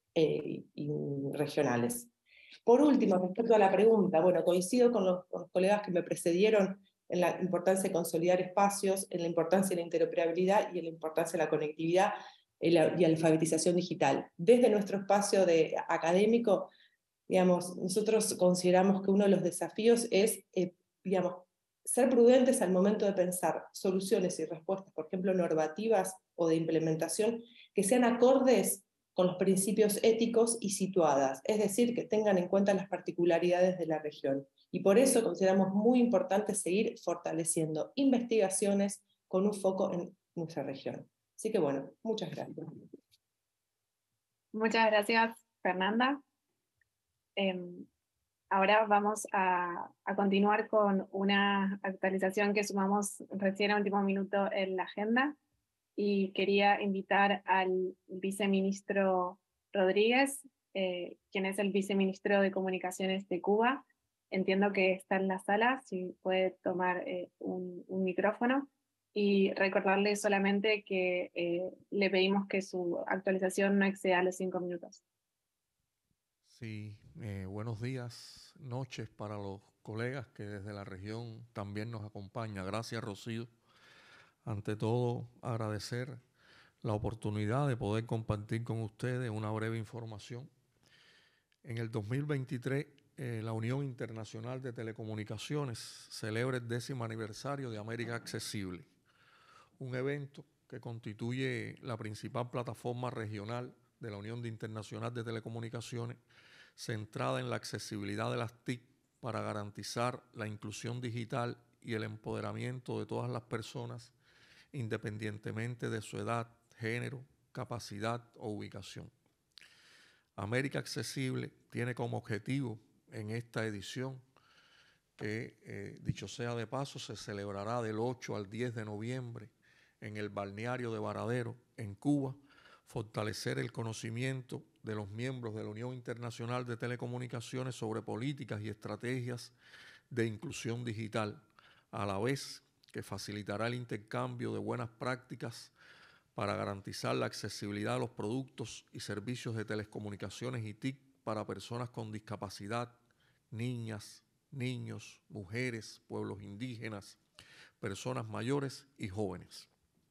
eh, regionales. Por último, respecto a la pregunta, bueno, coincido con los, con los colegas que me precedieron en la importancia de consolidar espacios, en la importancia de la interoperabilidad y en la importancia de la conectividad y la, y la alfabetización digital. Desde nuestro espacio de, académico, digamos, nosotros consideramos que uno de los desafíos es, eh, digamos, ser prudentes al momento de pensar soluciones y respuestas, por ejemplo, normativas o de implementación, que sean acordes con los principios éticos y situadas, es decir, que tengan en cuenta las particularidades de la región. Y por eso consideramos muy importante seguir fortaleciendo investigaciones con un foco en nuestra región. Así que bueno, muchas gracias. Muchas gracias, Fernanda. Eh, ahora vamos a, a continuar con una actualización que sumamos recién a último minuto en la agenda. Y quería invitar al viceministro Rodríguez, eh, quien es el viceministro de Comunicaciones de Cuba. Entiendo que está en la sala, si puede tomar eh, un, un micrófono. Y recordarle solamente que eh, le pedimos que su actualización no exceda los cinco minutos. Sí, eh, buenos días, noches para los colegas que desde la región también nos acompañan. Gracias, Rocío. Ante todo, agradecer la oportunidad de poder compartir con ustedes una breve información. En el dos mil veintitrés, eh, la Unión Internacional de Telecomunicaciones celebra el décimo aniversario de América Accesible, un evento que constituye la principal plataforma regional de la Unión Internacional de Telecomunicaciones, centrada en la accesibilidad de las T I C para garantizar la inclusión digital y el empoderamiento de todas las personas, independientemente de su edad, género, capacidad o ubicación. América Accesible tiene como objetivo en esta edición, que eh, dicho sea de paso, se celebrará del ocho al diez de noviembre en el balneario de Varadero, en Cuba, fortalecer el conocimiento de los miembros de la Unión Internacional de Telecomunicaciones sobre políticas y estrategias de inclusión digital, a la vez que facilitará el intercambio de buenas prácticas para garantizar la accesibilidad a los productos y servicios de telecomunicaciones y T I C para personas con discapacidad, niñas, niños, mujeres, pueblos indígenas, personas mayores y jóvenes.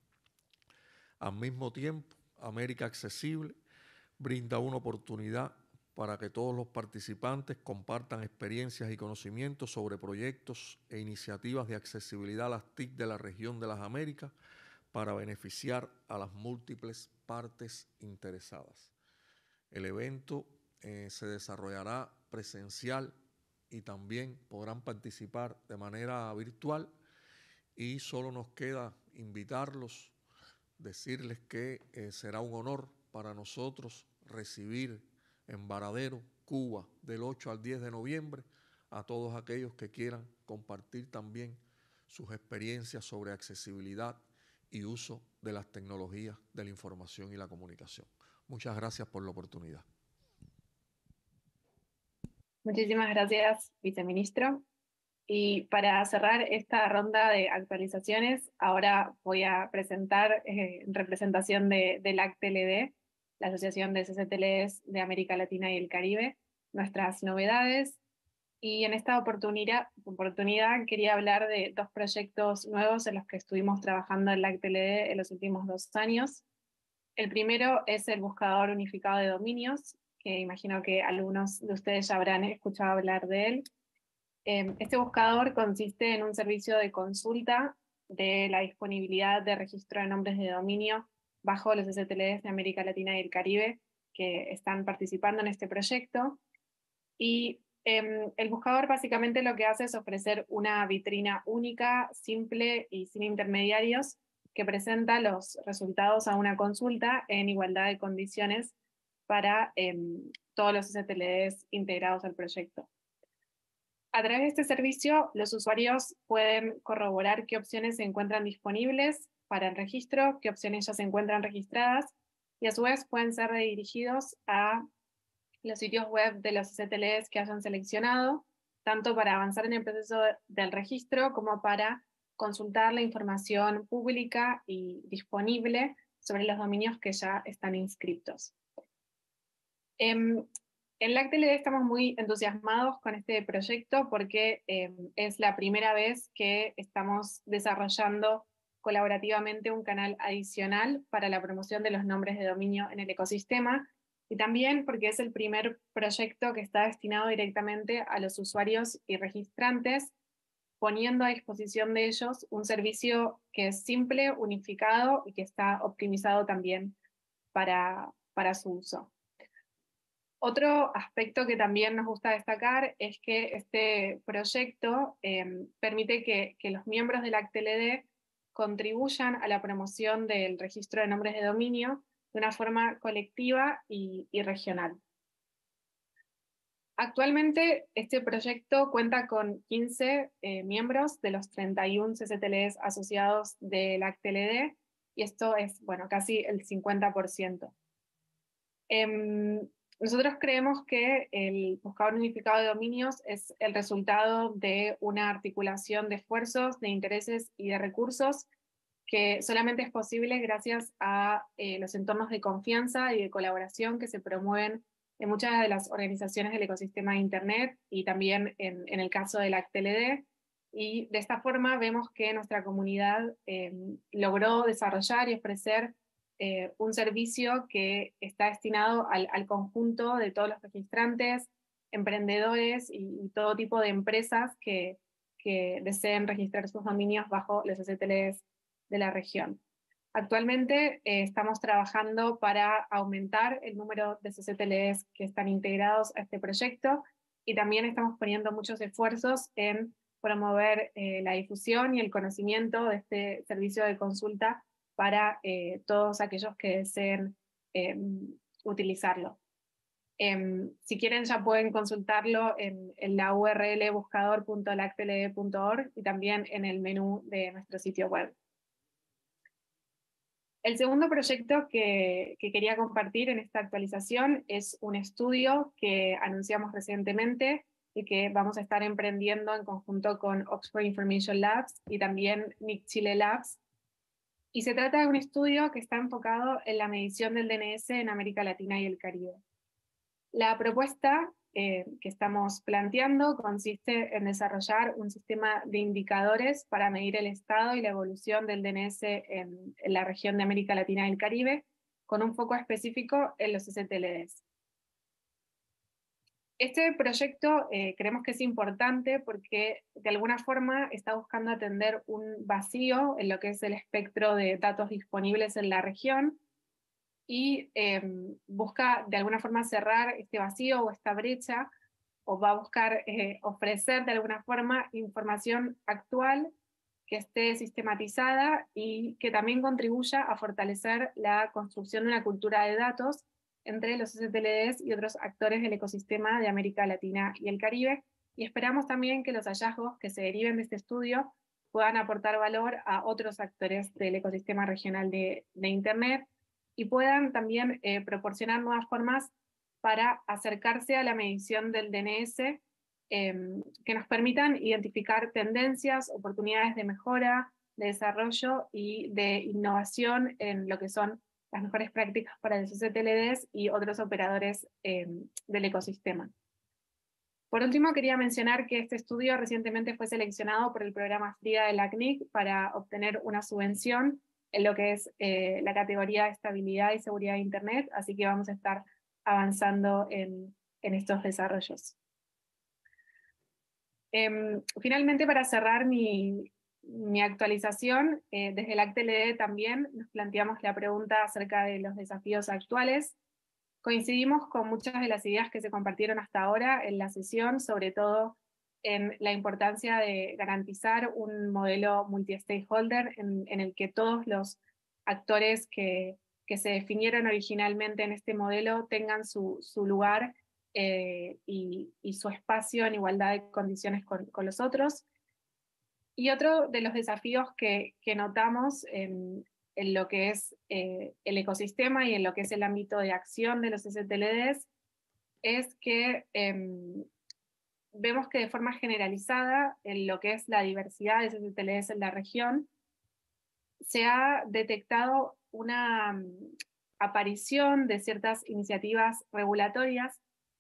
Al mismo tiempo, América Accesible brinda una oportunidad para que todos los participantes compartan experiencias y conocimientos sobre proyectos e iniciativas de accesibilidad a las T I C de la región de las Américas para beneficiar a las múltiples partes interesadas. El evento eh, se desarrollará presencial y también podrán participar de manera virtual, y solo nos queda invitarlos, decirles que eh, será un honor para nosotros recibir en Varadero, Cuba, del ocho al diez de noviembre, a todos aquellos que quieran compartir también sus experiencias sobre accesibilidad y uso de las tecnologías de la información y la comunicación. Muchas gracias por la oportunidad. Muchísimas gracias, viceministro. Y para cerrar esta ronda de actualizaciones, ahora voy a presentar eh, en representación de, de L A C T L D, la Asociación de C C T L Es de América Latina y el Caribe, nuestras novedades. Y en esta oportunidad, oportunidad quería hablar de dos proyectos nuevos en los que estuvimos trabajando en L A C T L D en los últimos dos años. El primero es el buscador unificado de dominios, que imagino que algunos de ustedes ya habrán escuchado hablar de él. Este buscador consiste en un servicio de consulta de la disponibilidad de registro de nombres de dominio bajo los C C T L Es de América Latina y el Caribe que están participando en este proyecto. Y eh, el buscador básicamente lo que hace es ofrecer una vitrina única, simple y sin intermediarios, que presenta los resultados a una consulta en igualdad de condiciones para eh, todos los C C T L Es integrados al proyecto. A través de este servicio, los usuarios pueden corroborar qué opciones se encuentran disponibles para el registro, qué opciones ya se encuentran registradas, y a su vez pueden ser redirigidos a los sitios web de los C C T L Es que hayan seleccionado, tanto para avanzar en el proceso del registro como para consultar la información pública y disponible sobre los dominios que ya están inscritos. Eh, En la A C T L D estamos muy entusiasmados con este proyecto porque eh, es la primera vez que estamos desarrollando colaborativamente un canal adicional para la promoción de los nombres de dominio en el ecosistema, y también porque es el primer proyecto que está destinado directamente a los usuarios y registrantes, poniendo a disposición de ellos un servicio que es simple, unificado y que está optimizado también para, para su uso. Otro aspecto que también nos gusta destacar es que este proyecto eh, permite que, que los miembros de la A C T L D contribuyan a la promoción del registro de nombres de dominio de una forma colectiva y, y regional. Actualmente este proyecto cuenta con quince eh, miembros de los treinta y uno C C T L Ds asociados de la A C T L D, y esto es, bueno, casi el cincuenta por ciento. Eh, nosotros creemos que el buscador unificado de dominios es el resultado de una articulación de esfuerzos, de intereses y de recursos que solamente es posible gracias a eh, los entornos de confianza y de colaboración que se promueven en muchas de las organizaciones del ecosistema de Internet y también en, en el caso de la A C T L D. Y de esta forma vemos que nuestra comunidad eh, logró desarrollar y ofrecer eh, un servicio que está destinado al, al conjunto de todos los registrantes, emprendedores y, y todo tipo de empresas que, que deseen registrar sus dominios bajo los C C T L Ds de la región. Actualmente eh, estamos trabajando para aumentar el número de C C T L Ds que están integrados a este proyecto, y también estamos poniendo muchos esfuerzos en promover eh, la difusión y el conocimiento de este servicio de consulta para eh, todos aquellos que deseen eh, utilizarlo. Eh, si quieren ya pueden consultarlo en, en la U R L buscador punto l a c t l d punto org y también en el menú de nuestro sitio web. El segundo proyecto que, que quería compartir en esta actualización es un estudio que anunciamos recientemente y que vamos a estar emprendiendo en conjunto con Oxford Information Labs y también N I C Chile Labs. Y se trata de un estudio que está enfocado en la medición del D N S en América Latina y el Caribe. La propuesta eh, que estamos planteando consiste en desarrollar un sistema de indicadores para medir el estado y la evolución del D N S en, en la región de América Latina y el Caribe, con un foco específico en los C C T L Ds. Este proyecto eh, creemos que es importante porque de alguna forma está buscando atender un vacío en lo que es el espectro de datos disponibles en la región, y eh, busca de alguna forma cerrar este vacío o esta brecha, o va a buscar eh, ofrecer de alguna forma información actual que esté sistematizada y que también contribuya a fortalecer la construcción de una cultura de datos entre los C C T L Ds y otros actores del ecosistema de América Latina y el Caribe, y esperamos también que los hallazgos que se deriven de este estudio puedan aportar valor a otros actores del ecosistema regional de, de Internet, y puedan también eh, proporcionar nuevas formas para acercarse a la medición del D N S, eh, que nos permitan identificar tendencias, oportunidades de mejora, de desarrollo y de innovación en lo que son las mejores prácticas para los C C T L Ds y otros operadores eh, del ecosistema. Por último, quería mencionar que este estudio recientemente fue seleccionado por el programa FRIDA de la C N I C para obtener una subvención en lo que es eh, la categoría de estabilidad y seguridad de Internet, así que vamos a estar avanzando en, en estos desarrollos. Eh, finalmente, para cerrar mi, mi actualización, eh, desde la A C T L D también nos planteamos la pregunta acerca de los desafíos actuales. Coincidimos con muchas de las ideas que se compartieron hasta ahora en la sesión, sobre todo en la importancia de garantizar un modelo multi-stakeholder en, en el que todos los actores que, que se definieron originalmente en este modelo tengan su, su lugar eh, y, y su espacio en igualdad de condiciones con, con los otros. Y otro de los desafíos que, que notamos en, en lo que es eh, el ecosistema y en lo que es el ámbito de acción de los C C T L Ds es que eh, vemos que de forma generalizada en lo que es la diversidad de C C T L Ds en la región se ha detectado una um, aparición de ciertas iniciativas regulatorias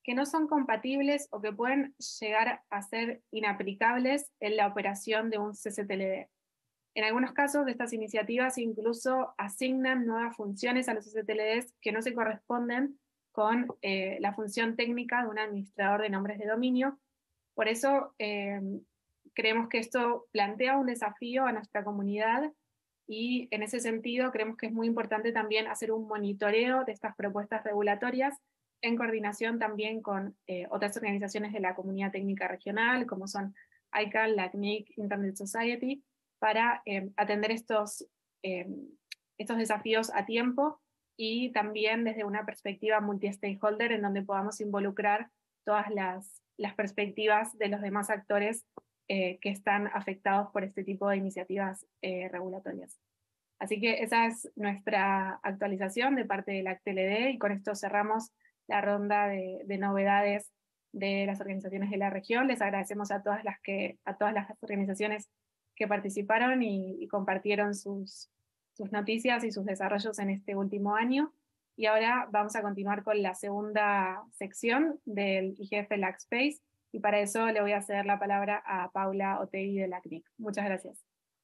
que no son compatibles o que pueden llegar a ser inaplicables en la operación de un C C T L D. En algunos casos, estas iniciativas incluso asignan nuevas funciones a los C C T L Ds que no se corresponden con eh, la función técnica de un administrador de nombres de dominio. Por eso eh, creemos que esto plantea un desafío a nuestra comunidad y en ese sentido creemos que es muy importante también hacer un monitoreo de estas propuestas regulatorias en coordinación también con eh, otras organizaciones de la comunidad técnica regional, como son I C A L, la C N I C, Internet Society, para eh, atender estos, eh, estos desafíos a tiempo y también desde una perspectiva multi-stakeholder en donde podamos involucrar todas las, las perspectivas de los demás actores eh, que están afectados por este tipo de iniciativas eh, regulatorias. Así que esa es nuestra actualización de parte de la C T L D y con esto cerramos la ronda de, de novedades de las organizaciones de la región. Les agradecemos a todas las, que, a todas las organizaciones que participaron y, y compartieron sus, sus noticias y sus desarrollos en este último año. Y ahora vamos a continuar con la segunda sección del I G F L A C Space, y para eso le voy a ceder la palabra a Paula Otegui de la C N I C. Muchas gracias.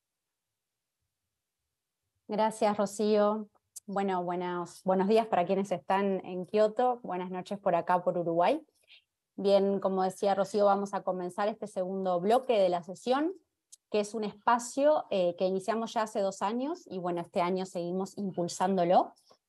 Gracias, Rocío. Bueno, buenos, buenos días para quienes están en Kioto, buenas noches por acá, por Uruguay. Bien, como decía Rocío, vamos a comenzar este segundo bloque de la sesión, que es un espacio eh, que iniciamos ya hace dos años, y bueno, este año seguimos impulsándolo.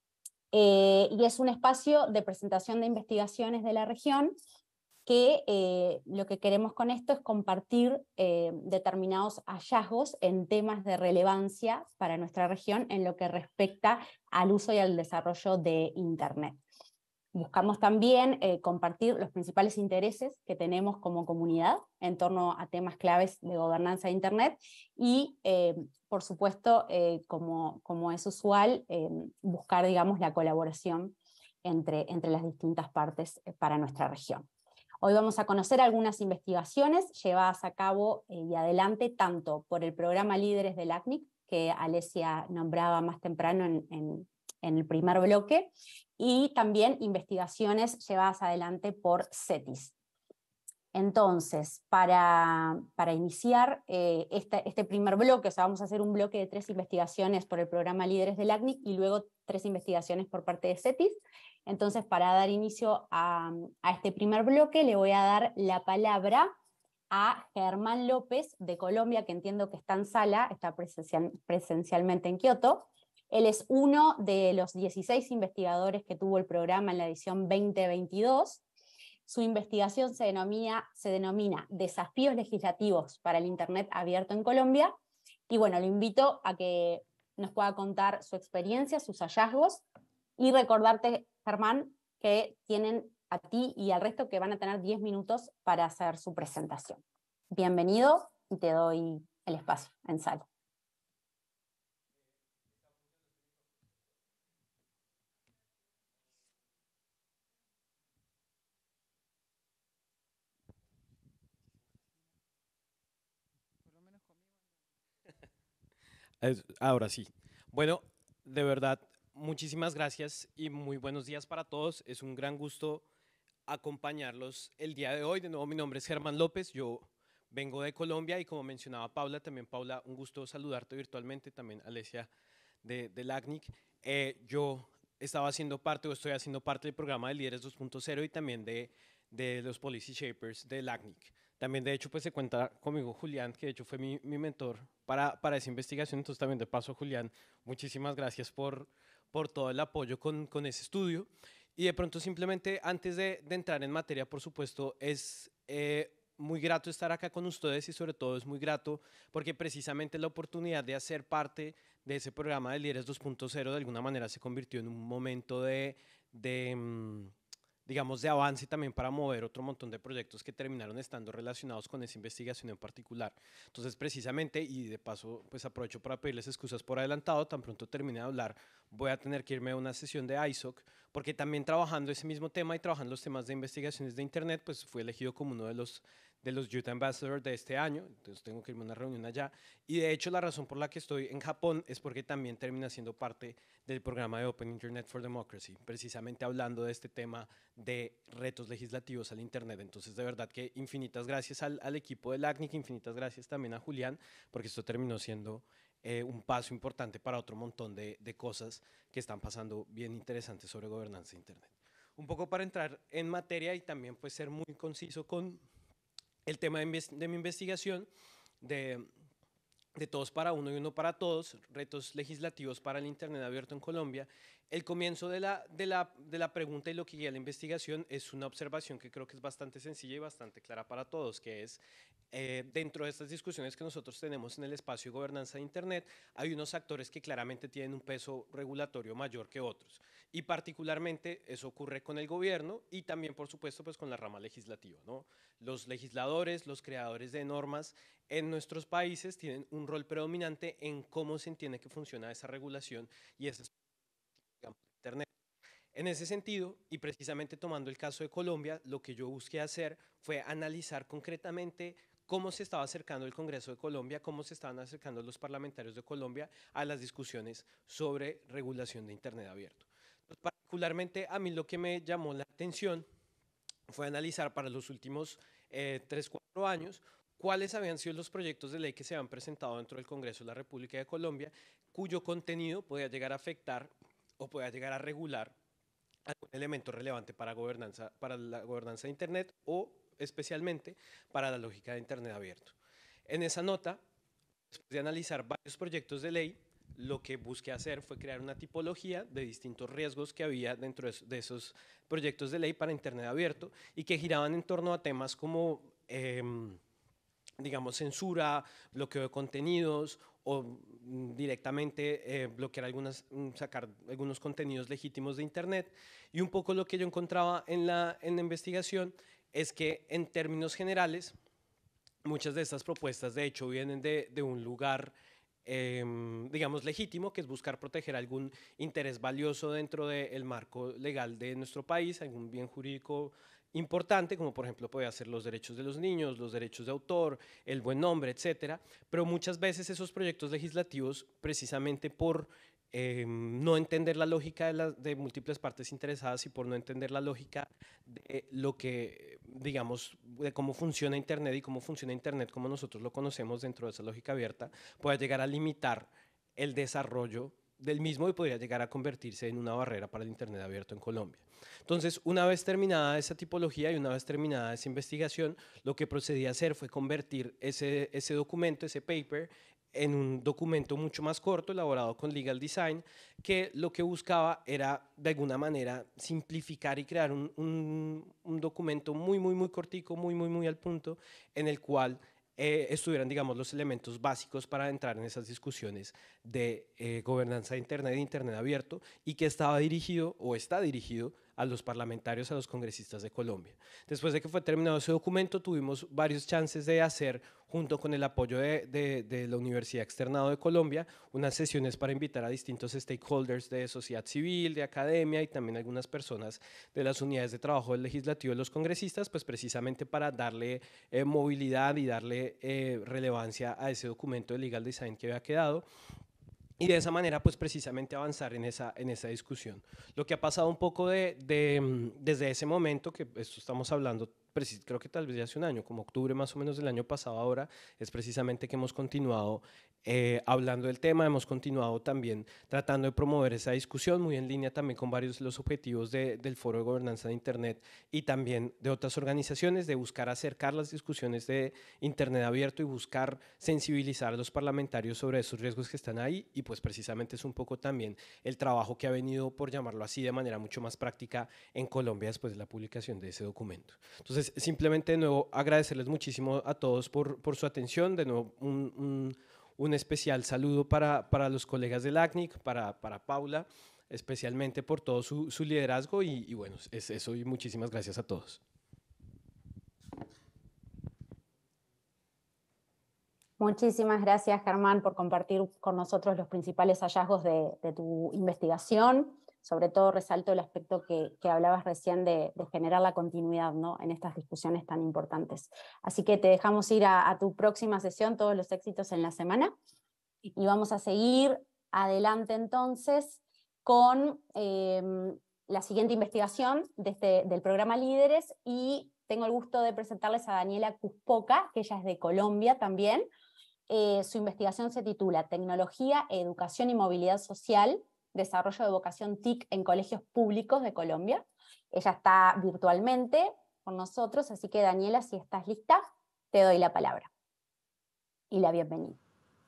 Eh, y es un espacio de presentación de investigaciones de la región, que eh, lo que queremos con esto es compartir eh, determinados hallazgos en temas de relevancia para nuestra región en lo que respecta al uso y al desarrollo de Internet. Buscamos también eh, compartir los principales intereses que tenemos como comunidad en torno a temas claves de gobernanza de Internet y, eh, por supuesto, eh, como, como es usual, eh, buscar, digamos, la colaboración entre, entre las distintas partes para nuestra región. Hoy vamos a conocer algunas investigaciones llevadas a cabo eh, y adelante tanto por el programa Líderes del A C N I C, que Alesia nombraba más temprano en, en, en el primer bloque, y también investigaciones llevadas adelante por CETIS. Entonces, para, para iniciar eh, este, este primer bloque, o sea, vamos a hacer un bloque de tres investigaciones por el programa Líderes del A C N I C y luego tres investigaciones por parte de CETIS. Entonces, para dar inicio a, a este primer bloque, le voy a dar la palabra a Germán López de Colombia, que entiendo que está en sala, está presencial, presencialmente en Kioto. Él es uno de los dieciséis investigadores que tuvo el programa en la edición veinte veintidós. Su investigación se denomina, se denomina Desafíos legislativos para el Internet abierto en Colombia. Y bueno, lo invito a que nos pueda contar su experiencia, sus hallazgos, y recordarte, Germán, que tienen a ti y al resto que van a tener diez minutos para hacer su presentación. Bienvenido y te doy el espacio en sala. Ahora sí. Bueno, de verdad, muchísimas gracias y muy buenos días para todos. Es un gran gusto acompañarlos el día de hoy. De nuevo, mi nombre es Germán López, yo vengo de Colombia y como mencionaba Paula, también Paula, un gusto saludarte virtualmente, también Alesia de, de la C N I C. Eh, yo estaba haciendo parte o estoy haciendo parte del programa de Líderes dos punto cero y también de, de los Policy Shapers de la C N I C. También, de hecho, pues se cuenta conmigo Julián, que de hecho fue mi, mi mentor para, para esa investigación. Entonces, también de paso, Julián, muchísimas gracias por, por todo el apoyo con, con ese estudio. Y de pronto, simplemente, antes de, de entrar en materia, por supuesto, es eh, muy grato estar acá con ustedes y sobre todo es muy grato porque precisamente la oportunidad de hacer parte de ese programa de Líderes dos punto cero de alguna manera se convirtió en un momento de... de mmm, digamos, de avance también para mover otro montón de proyectos que terminaron estando relacionados con esa investigación en particular. Entonces, precisamente, y de paso, pues aprovecho para pedirles excusas por adelantado, tan pronto termine de hablar, voy a tener que irme a una sesión de I S O C, porque también trabajando ese mismo tema y trabajando los temas de investigaciones de Internet, pues fui elegido como uno de los, de los Youth Ambassadors de este año, entonces tengo que irme a una reunión allá. Y de hecho la razón por la que estoy en Japón es porque también termina siendo parte del programa de Open Internet for Democracy, precisamente hablando de este tema de retos legislativos al Internet. Entonces, de verdad que infinitas gracias al, al equipo del A C N I C, infinitas gracias también a Julián, porque esto terminó siendo eh, un paso importante para otro montón de, de cosas que están pasando bien interesantes sobre gobernanza de Internet. Un poco para entrar en materia y también pues ser muy conciso con el tema de, de mi investigación, de, de Todos para Uno y Uno para Todos, retos legislativos para el Internet abierto en Colombia. El comienzo de la, de, la, de la pregunta y lo que guía la investigación es una observación que creo que es bastante sencilla y bastante clara para todos, que es eh, dentro de estas discusiones que nosotros tenemos en el espacio de gobernanza de Internet, hay unos actores que claramente tienen un peso regulatorio mayor que otros. Y particularmente eso ocurre con el gobierno y también, por supuesto, pues con la rama legislativa, ¿no? Los legisladores, los creadores de normas en nuestros países tienen un rol predominante en cómo se entiende que funciona esa regulación y esa Internet. En ese sentido, y precisamente tomando el caso de Colombia, lo que yo busqué hacer fue analizar concretamente cómo se estaba acercando el Congreso de Colombia, cómo se estaban acercando los parlamentarios de Colombia a las discusiones sobre regulación de Internet abierto. Pues, particularmente a mí lo que me llamó la atención fue analizar para los últimos eh, tres, cuatro años cuáles habían sido los proyectos de ley que se habían presentado dentro del Congreso de la República de Colombia, cuyo contenido podía llegar a afectar o pueda llegar a regular algún elemento relevante para, gobernanza, para la gobernanza de Internet o especialmente para la lógica de Internet abierto. En esa nota, después de analizar varios proyectos de ley, lo que busqué hacer fue crear una tipología de distintos riesgos que había dentro de esos proyectos de ley para Internet abierto y que giraban en torno a temas como, eh, digamos, censura, bloqueo de contenidos o directamente eh, bloquear algunas, sacar algunos contenidos legítimos de Internet. Y un poco lo que yo encontraba en la, en la investigación es que en términos generales, muchas de estas propuestas de hecho vienen de, de un lugar, eh, digamos, legítimo, que es buscar proteger algún interés valioso dentro del marco legal de nuestro país, algún bien jurídico importante, como por ejemplo puede ser los derechos de los niños, los derechos de autor, el buen nombre, etcétera. Pero muchas veces esos proyectos legislativos, precisamente por eh, no entender la lógica de, la, de múltiples partes interesadas y por no entender la lógica de lo que, digamos, de cómo funciona Internet y cómo funciona Internet como nosotros lo conocemos dentro de esa lógica abierta, puede llegar a limitar el desarrollo del mismo y podría llegar a convertirse en una barrera para el Internet abierto en Colombia. Entonces, una vez terminada esa tipología y una vez terminada esa investigación, lo que procedí a hacer fue convertir ese, ese documento, ese paper, en un documento mucho más corto, elaborado con Legal Design, que lo que buscaba era, de alguna manera, simplificar y crear un, un, un documento muy, muy, muy cortico, muy, muy, muy al punto, en el cual Eh, estuvieran, digamos, los elementos básicos para entrar en esas discusiones de eh, gobernanza de Internet e Internet abierto y que estaba dirigido o está dirigido a los parlamentarios, a los congresistas de Colombia. Después de que fue terminado ese documento, tuvimos varios chances de hacer, junto con el apoyo de, de, de la Universidad Externado de Colombia, unas sesiones para invitar a distintos stakeholders de sociedad civil, de academia y también algunas personas de las unidades de trabajo del legislativo de los congresistas, pues precisamente para darle eh, movilidad y darle eh, relevancia a ese documento de Legal Design que había quedado. Y de esa manera, pues precisamente avanzar en esa, en esa discusión. Lo que ha pasado un poco de, de, desde ese momento, que esto estamos hablando, creo que tal vez ya hace un año, como octubre más o menos del año pasado ahora, es precisamente que hemos continuado eh, hablando del tema, hemos continuado también tratando de promover esa discusión, muy en línea también con varios de los objetivos de, del Foro de Gobernanza de Internet y también de otras organizaciones, de buscar acercar las discusiones de Internet abierto y buscar sensibilizar a los parlamentarios sobre esos riesgos que están ahí y pues precisamente es un poco también el trabajo que ha venido, por llamarlo así, de manera mucho más práctica en Colombia después de la publicación de ese documento. Entonces, simplemente de nuevo agradecerles muchísimo a todos por, por su atención, de nuevo un, un, un especial saludo para, para los colegas del A C N I C, para, para Paula, especialmente por todo su, su liderazgo y, y bueno, es eso y muchísimas gracias a todos. Muchísimas gracias, Germán, por compartir con nosotros los principales hallazgos de, de tu investigación sobre todo resalto el aspecto que, que hablabas recién de, de generar la continuidad, ¿no?, en estas discusiones tan importantes. Así que te dejamos ir a, a tu próxima sesión, todos los éxitos en la semana, y vamos a seguir adelante entonces con eh, la siguiente investigación de este, del programa Líderes, y tengo el gusto de presentarles a Daniela Cuspoca, que ella es de Colombia también. Eh, su investigación se titula Tecnología, Educación y Movilidad Social, desarrollo de vocación T I C en colegios públicos de Colombia. Ella está virtualmente con nosotros, así que Daniela, si estás lista, te doy la palabra y la bienvenida.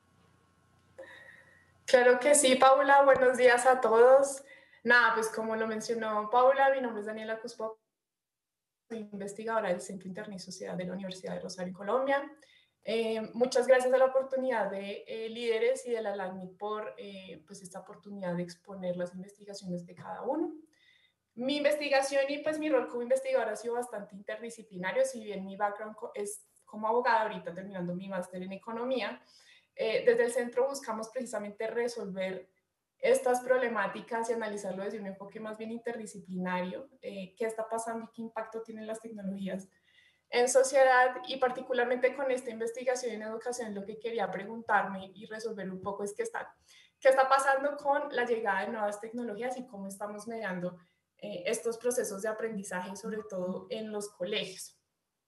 Claro que sí, Paula, buenos días a todos. Nada, pues como lo mencionó Paula, mi nombre es Daniela Cuspoca, soy investigadora del Centro Internet y Sociedad de la Universidad de Rosario, en Colombia. Eh, muchas gracias a la oportunidad de eh, Líderes y de la LACNIC por eh, pues esta oportunidad de exponer las investigaciones de cada uno. Mi investigación y pues mi rol como investigadora ha sido bastante interdisciplinario, si bien mi background es como abogada, ahorita terminando mi máster en economía. Eh, desde el centro buscamos precisamente resolver estas problemáticas y analizarlo desde un enfoque más bien interdisciplinario, eh, qué está pasando y qué impacto tienen las tecnologías en sociedad, y particularmente con esta investigación en educación lo que quería preguntarme y resolver un poco es qué está, qué está pasando con la llegada de nuevas tecnologías y cómo estamos mediando eh, estos procesos de aprendizaje, sobre todo en los colegios.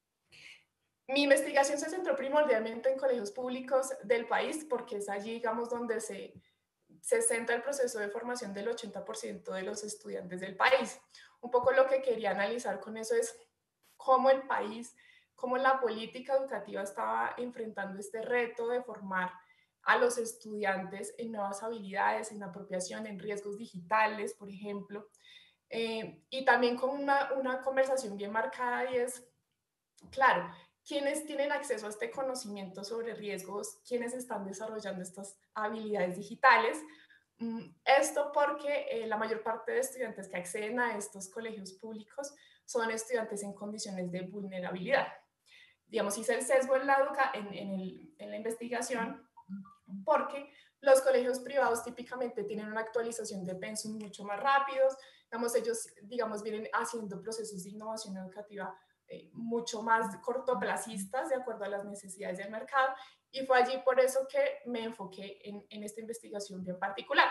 Mi investigación se centró primordialmente en colegios públicos del país porque es allí, digamos, donde se, se centra el proceso de formación del ochenta por ciento de los estudiantes del país. Un poco lo que quería analizar con eso es cómo el país, cómo la política educativa estaba enfrentando este reto de formar a los estudiantes en nuevas habilidades, en apropiación, en riesgos digitales, por ejemplo, eh, y también con una, una conversación bien marcada, y es, claro, ¿quiénes tienen acceso a este conocimiento sobre riesgos? ¿Quiénes están desarrollando estas habilidades digitales? Esto porque eh, la mayor parte de estudiantes que acceden a estos colegios públicos son estudiantes en condiciones de vulnerabilidad. Digamos, hice el sesgo en la, educa en, en, el, en la investigación porque los colegios privados típicamente tienen una actualización de pensum mucho más rápidos. Digamos, ellos digamos, vienen haciendo procesos de innovación educativa eh, mucho más cortoplacistas de acuerdo a las necesidades del mercado, y fue allí por eso que me enfoqué en, en esta investigación bien particular.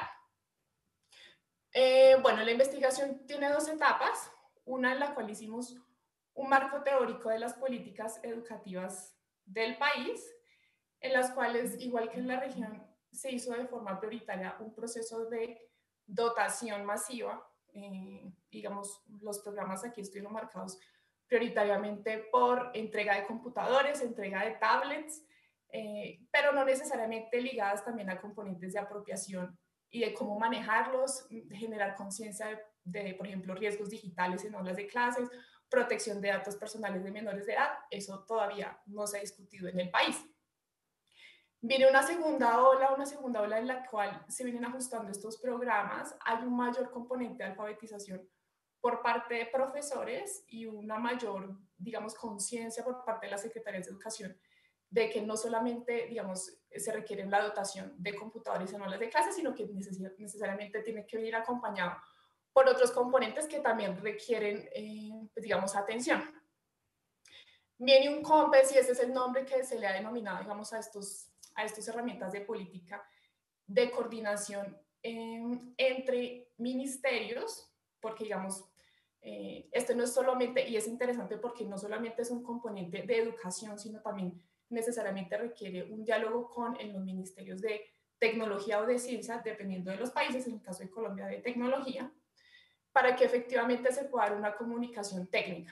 Eh, bueno, la investigación tiene dos etapas, una en la cual hicimos un marco teórico de las políticas educativas del país, en las cuales, igual que en la región, se hizo de forma prioritaria un proceso de dotación masiva. Eh, digamos, los programas aquí estuvieron marcados prioritariamente por entrega de computadores, entrega de tablets, eh, pero no necesariamente ligadas también a componentes de apropiación y de cómo manejarlos, generar conciencia de, de, por ejemplo, riesgos digitales en aulas de clases, protección de datos personales de menores de edad. Eso todavía no se ha discutido en el país. Viene una segunda ola, una segunda ola en la cual se vienen ajustando estos programas. Hay un mayor componente de alfabetización por parte de profesores y una mayor, digamos, conciencia por parte de las secretarías de educación de que no solamente, digamos, se requiere la dotación de computadores en aulas de clase, sino que neces necesariamente tiene que venir acompañado por otros componentes que también requieren, eh, pues, digamos, atención. Viene un COMPES, y ese es el nombre que se le ha denominado, digamos, a estos, a estas herramientas de política de coordinación eh, entre ministerios, porque, digamos, eh, esto no es solamente, y es interesante porque no solamente es un componente de educación, sino también necesariamente requiere un diálogo con en los ministerios de tecnología o de ciencia, dependiendo de los países, en el caso de Colombia de tecnología, para que efectivamente se pueda dar una comunicación técnica.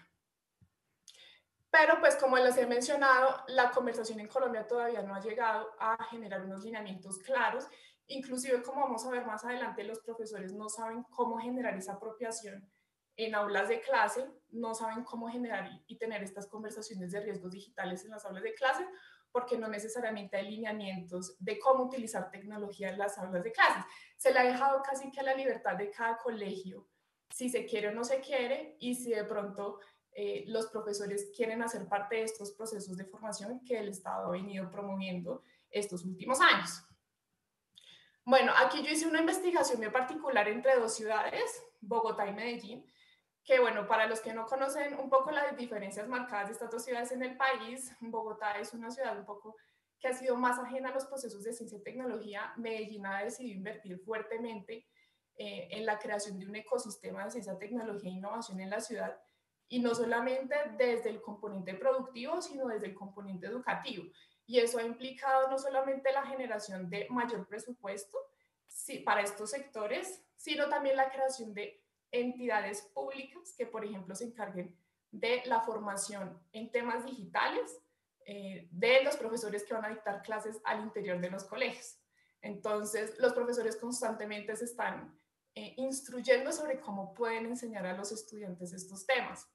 Pero pues como les he mencionado, la conversación en Colombia todavía no ha llegado a generar unos lineamientos claros, inclusive como vamos a ver más adelante, los profesores no saben cómo generar esa apropiación en aulas de clase, no saben cómo generar y tener estas conversaciones de riesgos digitales en las aulas de clase, porque no necesariamente hay lineamientos de cómo utilizar tecnología en las aulas de clases. Se le ha dejado casi que a la libertad de cada colegio, si se quiere o no se quiere, y si de pronto eh, los profesores quieren hacer parte de estos procesos de formación que el Estado ha venido promoviendo estos últimos años. Bueno, aquí yo hice una investigación muy particular entre dos ciudades, Bogotá y Medellín, que bueno, para los que no conocen un poco las diferencias marcadas de estas dos ciudades en el país, Bogotá es una ciudad un poco que ha sido más ajena a los procesos de ciencia y tecnología. Medellín ha decidido invertir fuertemente eh, en la creación de un ecosistema de ciencia, tecnología e innovación en la ciudad, y no solamente desde el componente productivo, sino desde el componente educativo. Y eso ha implicado no solamente la generación de mayor presupuesto sí, para estos sectores, sino también la creación de entidades públicas que, por ejemplo, se encarguen de la formación en temas digitales eh, de los profesores que van a dictar clases al interior de los colegios. Entonces, los profesores constantemente se están eh, instruyendo sobre cómo pueden enseñar a los estudiantes estos temas.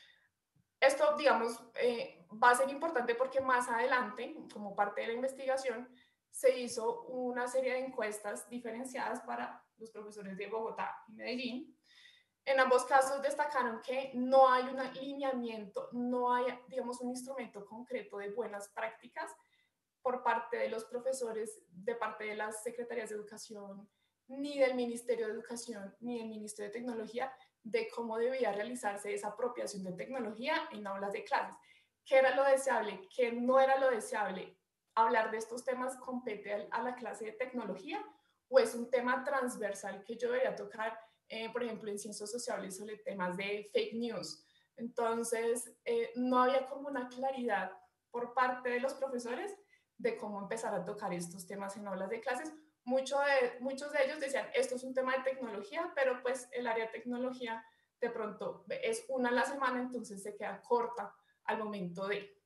Esto, digamos, eh, va a ser importante porque más adelante, como parte de la investigación, se hizo una serie de encuestas diferenciadas para los profesores de Bogotá y Medellín. En ambos casos destacaron que no hay un alineamiento, no hay, digamos, un instrumento concreto de buenas prácticas por parte de los profesores, de parte de las secretarías de educación, ni del Ministerio de Educación, ni del Ministerio de Tecnología, de cómo debía realizarse esa apropiación de tecnología en aulas de clases. ¿Qué era lo deseable? ¿Qué no era lo deseable? ¿Hablar de estos temas compete a la clase de tecnología o es un tema transversal que yo debería tocar, eh, por ejemplo, en ciencias sociales sobre temas de fake news? Entonces, eh, no había como una claridad por parte de los profesores de cómo empezar a tocar estos temas en aulas de clases. Mucho de, muchos de ellos decían, esto es un tema de tecnología, pero pues el área de tecnología de pronto es una a la semana, entonces se queda corta al momento de.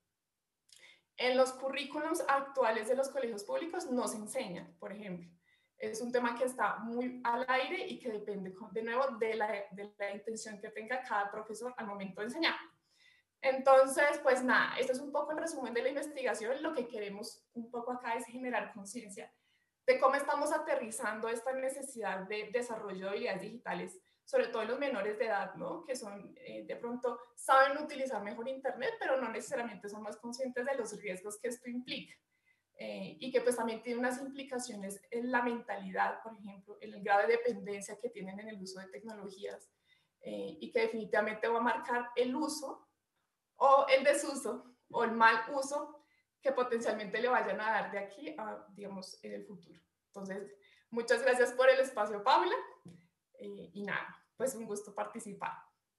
En los currículums actuales de los colegios públicos no se enseña, por ejemplo. Es un tema que está muy al aire y que depende, de nuevo, de la, de la intención que tenga cada profesor al momento de enseñar. Entonces, pues nada, esto es un poco el resumen de la investigación. Lo que queremos un poco acá es generar conciencia de cómo estamos aterrizando esta necesidad de desarrollo de habilidades digitales, sobre todo en los menores de edad, ¿no? Que son, eh, de pronto, saben utilizar mejor Internet, pero no necesariamente son más conscientes de los riesgos que esto implica. Eh, y que pues también tiene unas implicaciones en la mentalidad, por ejemplo, en el grado de dependencia que tienen en el uso de tecnologías, eh, y que definitivamente va a marcar el uso o el desuso o el mal uso que potencialmente le vayan a dar de aquí a, digamos, en el futuro. Entonces, muchas gracias por el espacio, Paula, eh, y nada, pues un gusto participar.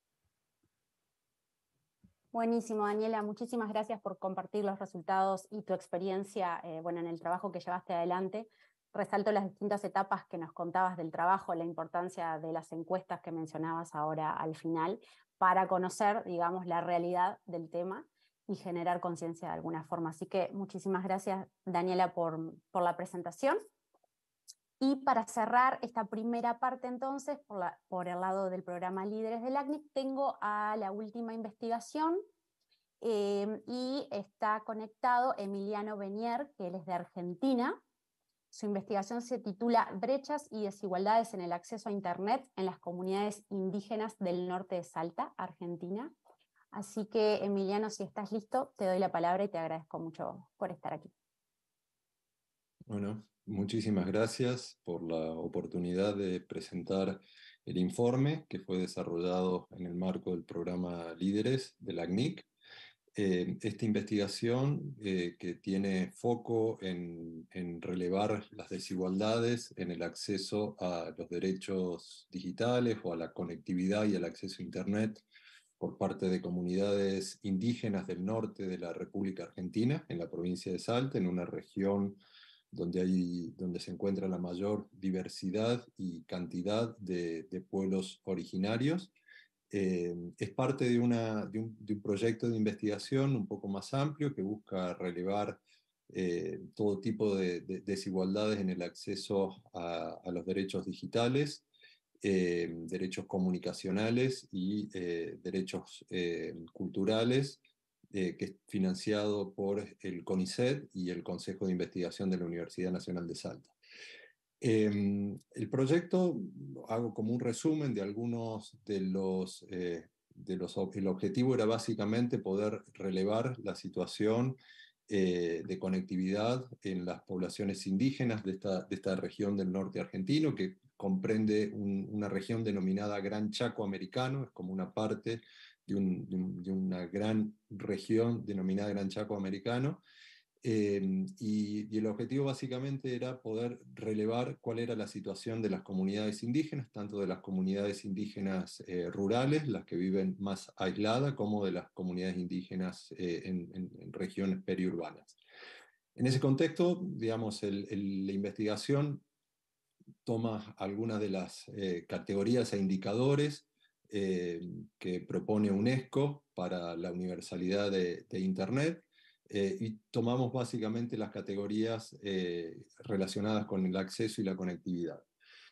Buenísimo, Daniela, muchísimas gracias por compartir los resultados y tu experiencia eh, bueno, en el trabajo que llevaste adelante. Resalto las distintas etapas que nos contabas del trabajo, la importancia de las encuestas que mencionabas ahora al final, para conocer, digamos, la realidad del tema y generar conciencia de alguna forma. Así que muchísimas gracias, Daniela, por, por la presentación. Y para cerrar esta primera parte entonces, por, la, por el lado del programa Líderes del A C N I C, tengo a la última investigación eh, y está conectado Emiliano Benier, que él es de Argentina. Su investigación se titula Brechas y desigualdades en el acceso a Internet en las comunidades indígenas del norte de Salta, Argentina. Así que, Emiliano, si estás listo, te doy la palabra y te agradezco mucho por estar aquí. Bueno, muchísimas gracias por la oportunidad de presentar el informe que fue desarrollado en el marco del programa Líderes de la A C N I C. Eh, esta investigación eh, que tiene foco en, en relevar las desigualdades en el acceso a los derechos digitales o a la conectividad y al acceso a Internet por parte de comunidades indígenas del norte de la República Argentina, en la provincia de Salta, en una región donde, hay, donde se encuentra la mayor diversidad y cantidad de, de pueblos originarios. Eh, es parte de, una, de, un, de un proyecto de investigación un poco más amplio que busca relevar eh, todo tipo de, de desigualdades en el acceso a, a los derechos digitales, eh, derechos comunicacionales y eh, derechos eh, culturales, eh, que es financiado por el CONICET y el Consejo de Investigación de la Universidad Nacional de Salta. Eh, el proyecto, hago como un resumen de algunos de los, eh, de los... El objetivo era básicamente poder relevar la situación eh, de conectividad en las poblaciones indígenas de esta, de esta región del norte argentino, que comprende un, una región denominada Gran Chaco Americano, es como una parte de, un, de, un, de una gran región denominada Gran Chaco Americano. Eh, y, y el objetivo básicamente era poder relevar cuál era la situación de las comunidades indígenas, tanto de las comunidades indígenas eh, rurales, las que viven más aisladas, como de las comunidades indígenas eh, en, en, en regiones periurbanas. En ese contexto, digamos, el, el, la investigación toma algunas de las eh, categorías e indicadores eh, que propone UNESCO para la universalidad de, de Internet, eh, y tomamos básicamente las categorías eh, relacionadas con el acceso y la conectividad.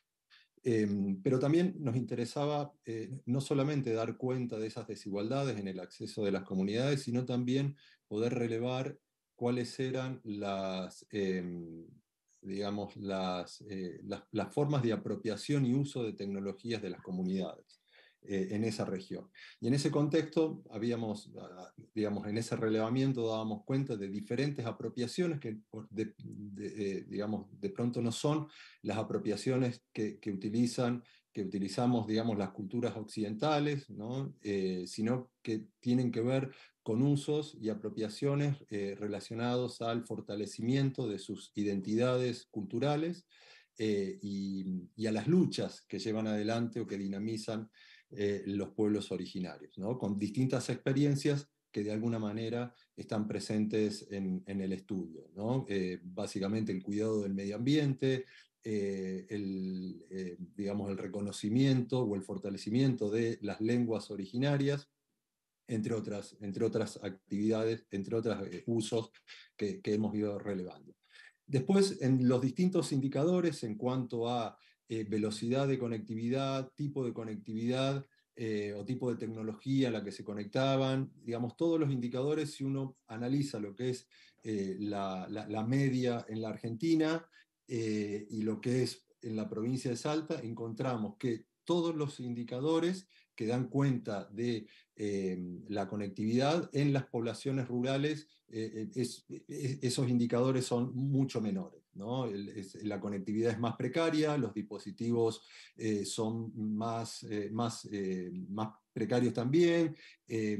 Eh, pero también nos interesaba eh, no solamente dar cuenta de esas desigualdades en el acceso de las comunidades, sino también poder relevar cuáles eran las, eh, digamos, las, eh, las, las formas de apropiación y uso de tecnologías de las comunidades eh, en esa región. Y en ese contexto, habíamos, digamos, en ese relevamiento dábamos cuenta de diferentes apropiaciones que, de, de, eh, digamos, de pronto no son las apropiaciones que, que utilizan, que utilizamos, digamos, las culturas occidentales, ¿no? eh, sino que tienen que ver con usos y apropiaciones eh, relacionados al fortalecimiento de sus identidades culturales eh, y, y a las luchas que llevan adelante o que dinamizan eh, los pueblos originarios, ¿no? Con distintas experiencias que de alguna manera están presentes en, en el estudio, ¿no? Eh, básicamente el cuidado del medio ambiente, eh, el, eh, digamos, el reconocimiento o el fortalecimiento de las lenguas originarias, entre otras, entre otras actividades, entre otros eh, usos que, que hemos ido relevando. Después, en los distintos indicadores en cuanto a eh, velocidad de conectividad, tipo de conectividad eh, o tipo de tecnología a la que se conectaban, digamos, todos los indicadores, si uno analiza lo que es eh, la, la, la media en la Argentina eh, y lo que es en la provincia de Salta, encontramos que todos los indicadores que dan cuenta de eh, la conectividad en las poblaciones rurales, eh, es, es, esos indicadores son mucho menores, ¿no? El, es, la conectividad es más precaria, los dispositivos eh, son más, eh, más, eh, más precarios también, eh,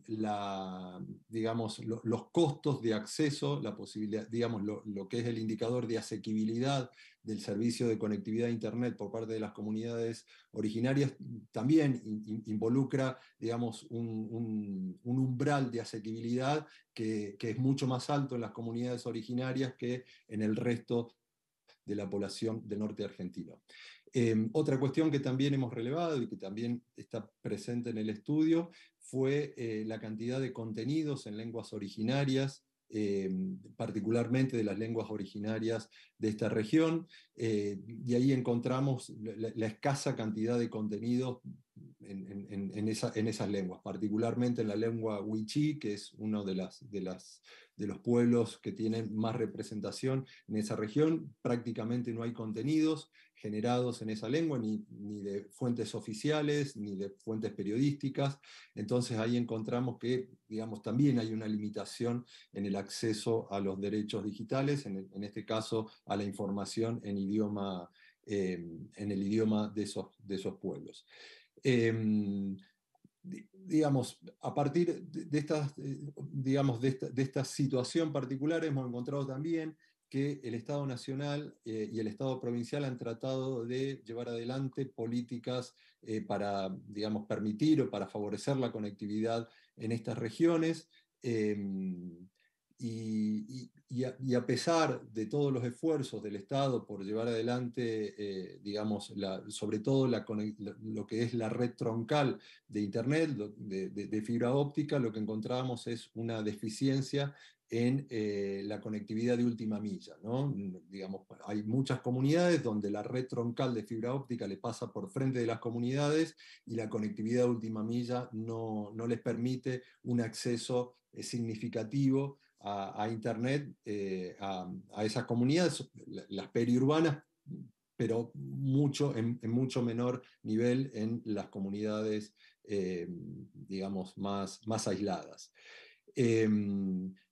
la, digamos, lo, los costos de acceso, la posibilidad, digamos, lo, lo que es el indicador de asequibilidad del servicio de conectividad a Internet por parte de las comunidades originarias, también in, involucra, digamos, un, un, un umbral de asequibilidad que, que es mucho más alto en las comunidades originarias que en el resto de la población del norte argentino. Eh, otra cuestión que también hemos relevado y que también está presente en el estudio fue eh, la cantidad de contenidos en lenguas originarias, eh, particularmente de las lenguas originarias de esta región, eh, y ahí encontramos la, la escasa cantidad de contenidos en, en, en, esa, en esas lenguas, particularmente en la lengua wichí, que es uno de, las, de, las, de los pueblos que tienen más representación en esa región. Prácticamente no hay contenidos generados en esa lengua, ni, ni de fuentes oficiales, ni de fuentes periodísticas. Entonces ahí encontramos que, digamos, también hay una limitación en el acceso a los derechos digitales, en, el, en este caso a la información en, idioma, eh, en el idioma de esos, de esos pueblos. Eh, digamos, a partir de, estas, digamos, de, esta, de esta situación particular hemos encontrado también que el Estado Nacional eh, y el Estado Provincial han tratado de llevar adelante políticas eh, para, digamos, permitir o para favorecer la conectividad en estas regiones. Eh, Y, y, y a pesar de todos los esfuerzos del Estado por llevar adelante, eh, digamos, la, sobre todo la, lo que es la red troncal de Internet, de, de, de fibra óptica, lo que encontramos es una deficiencia en eh, la conectividad de última milla, ¿no? Digamos, hay muchas comunidades donde la red troncal de fibra óptica le pasa por frente de las comunidades y la conectividad de última milla no, no les permite un acceso eh, significativo a, a Internet, eh, a, a esas comunidades, las periurbanas, pero mucho, en, en mucho menor nivel en las comunidades, eh, digamos, más, más aisladas. Eh,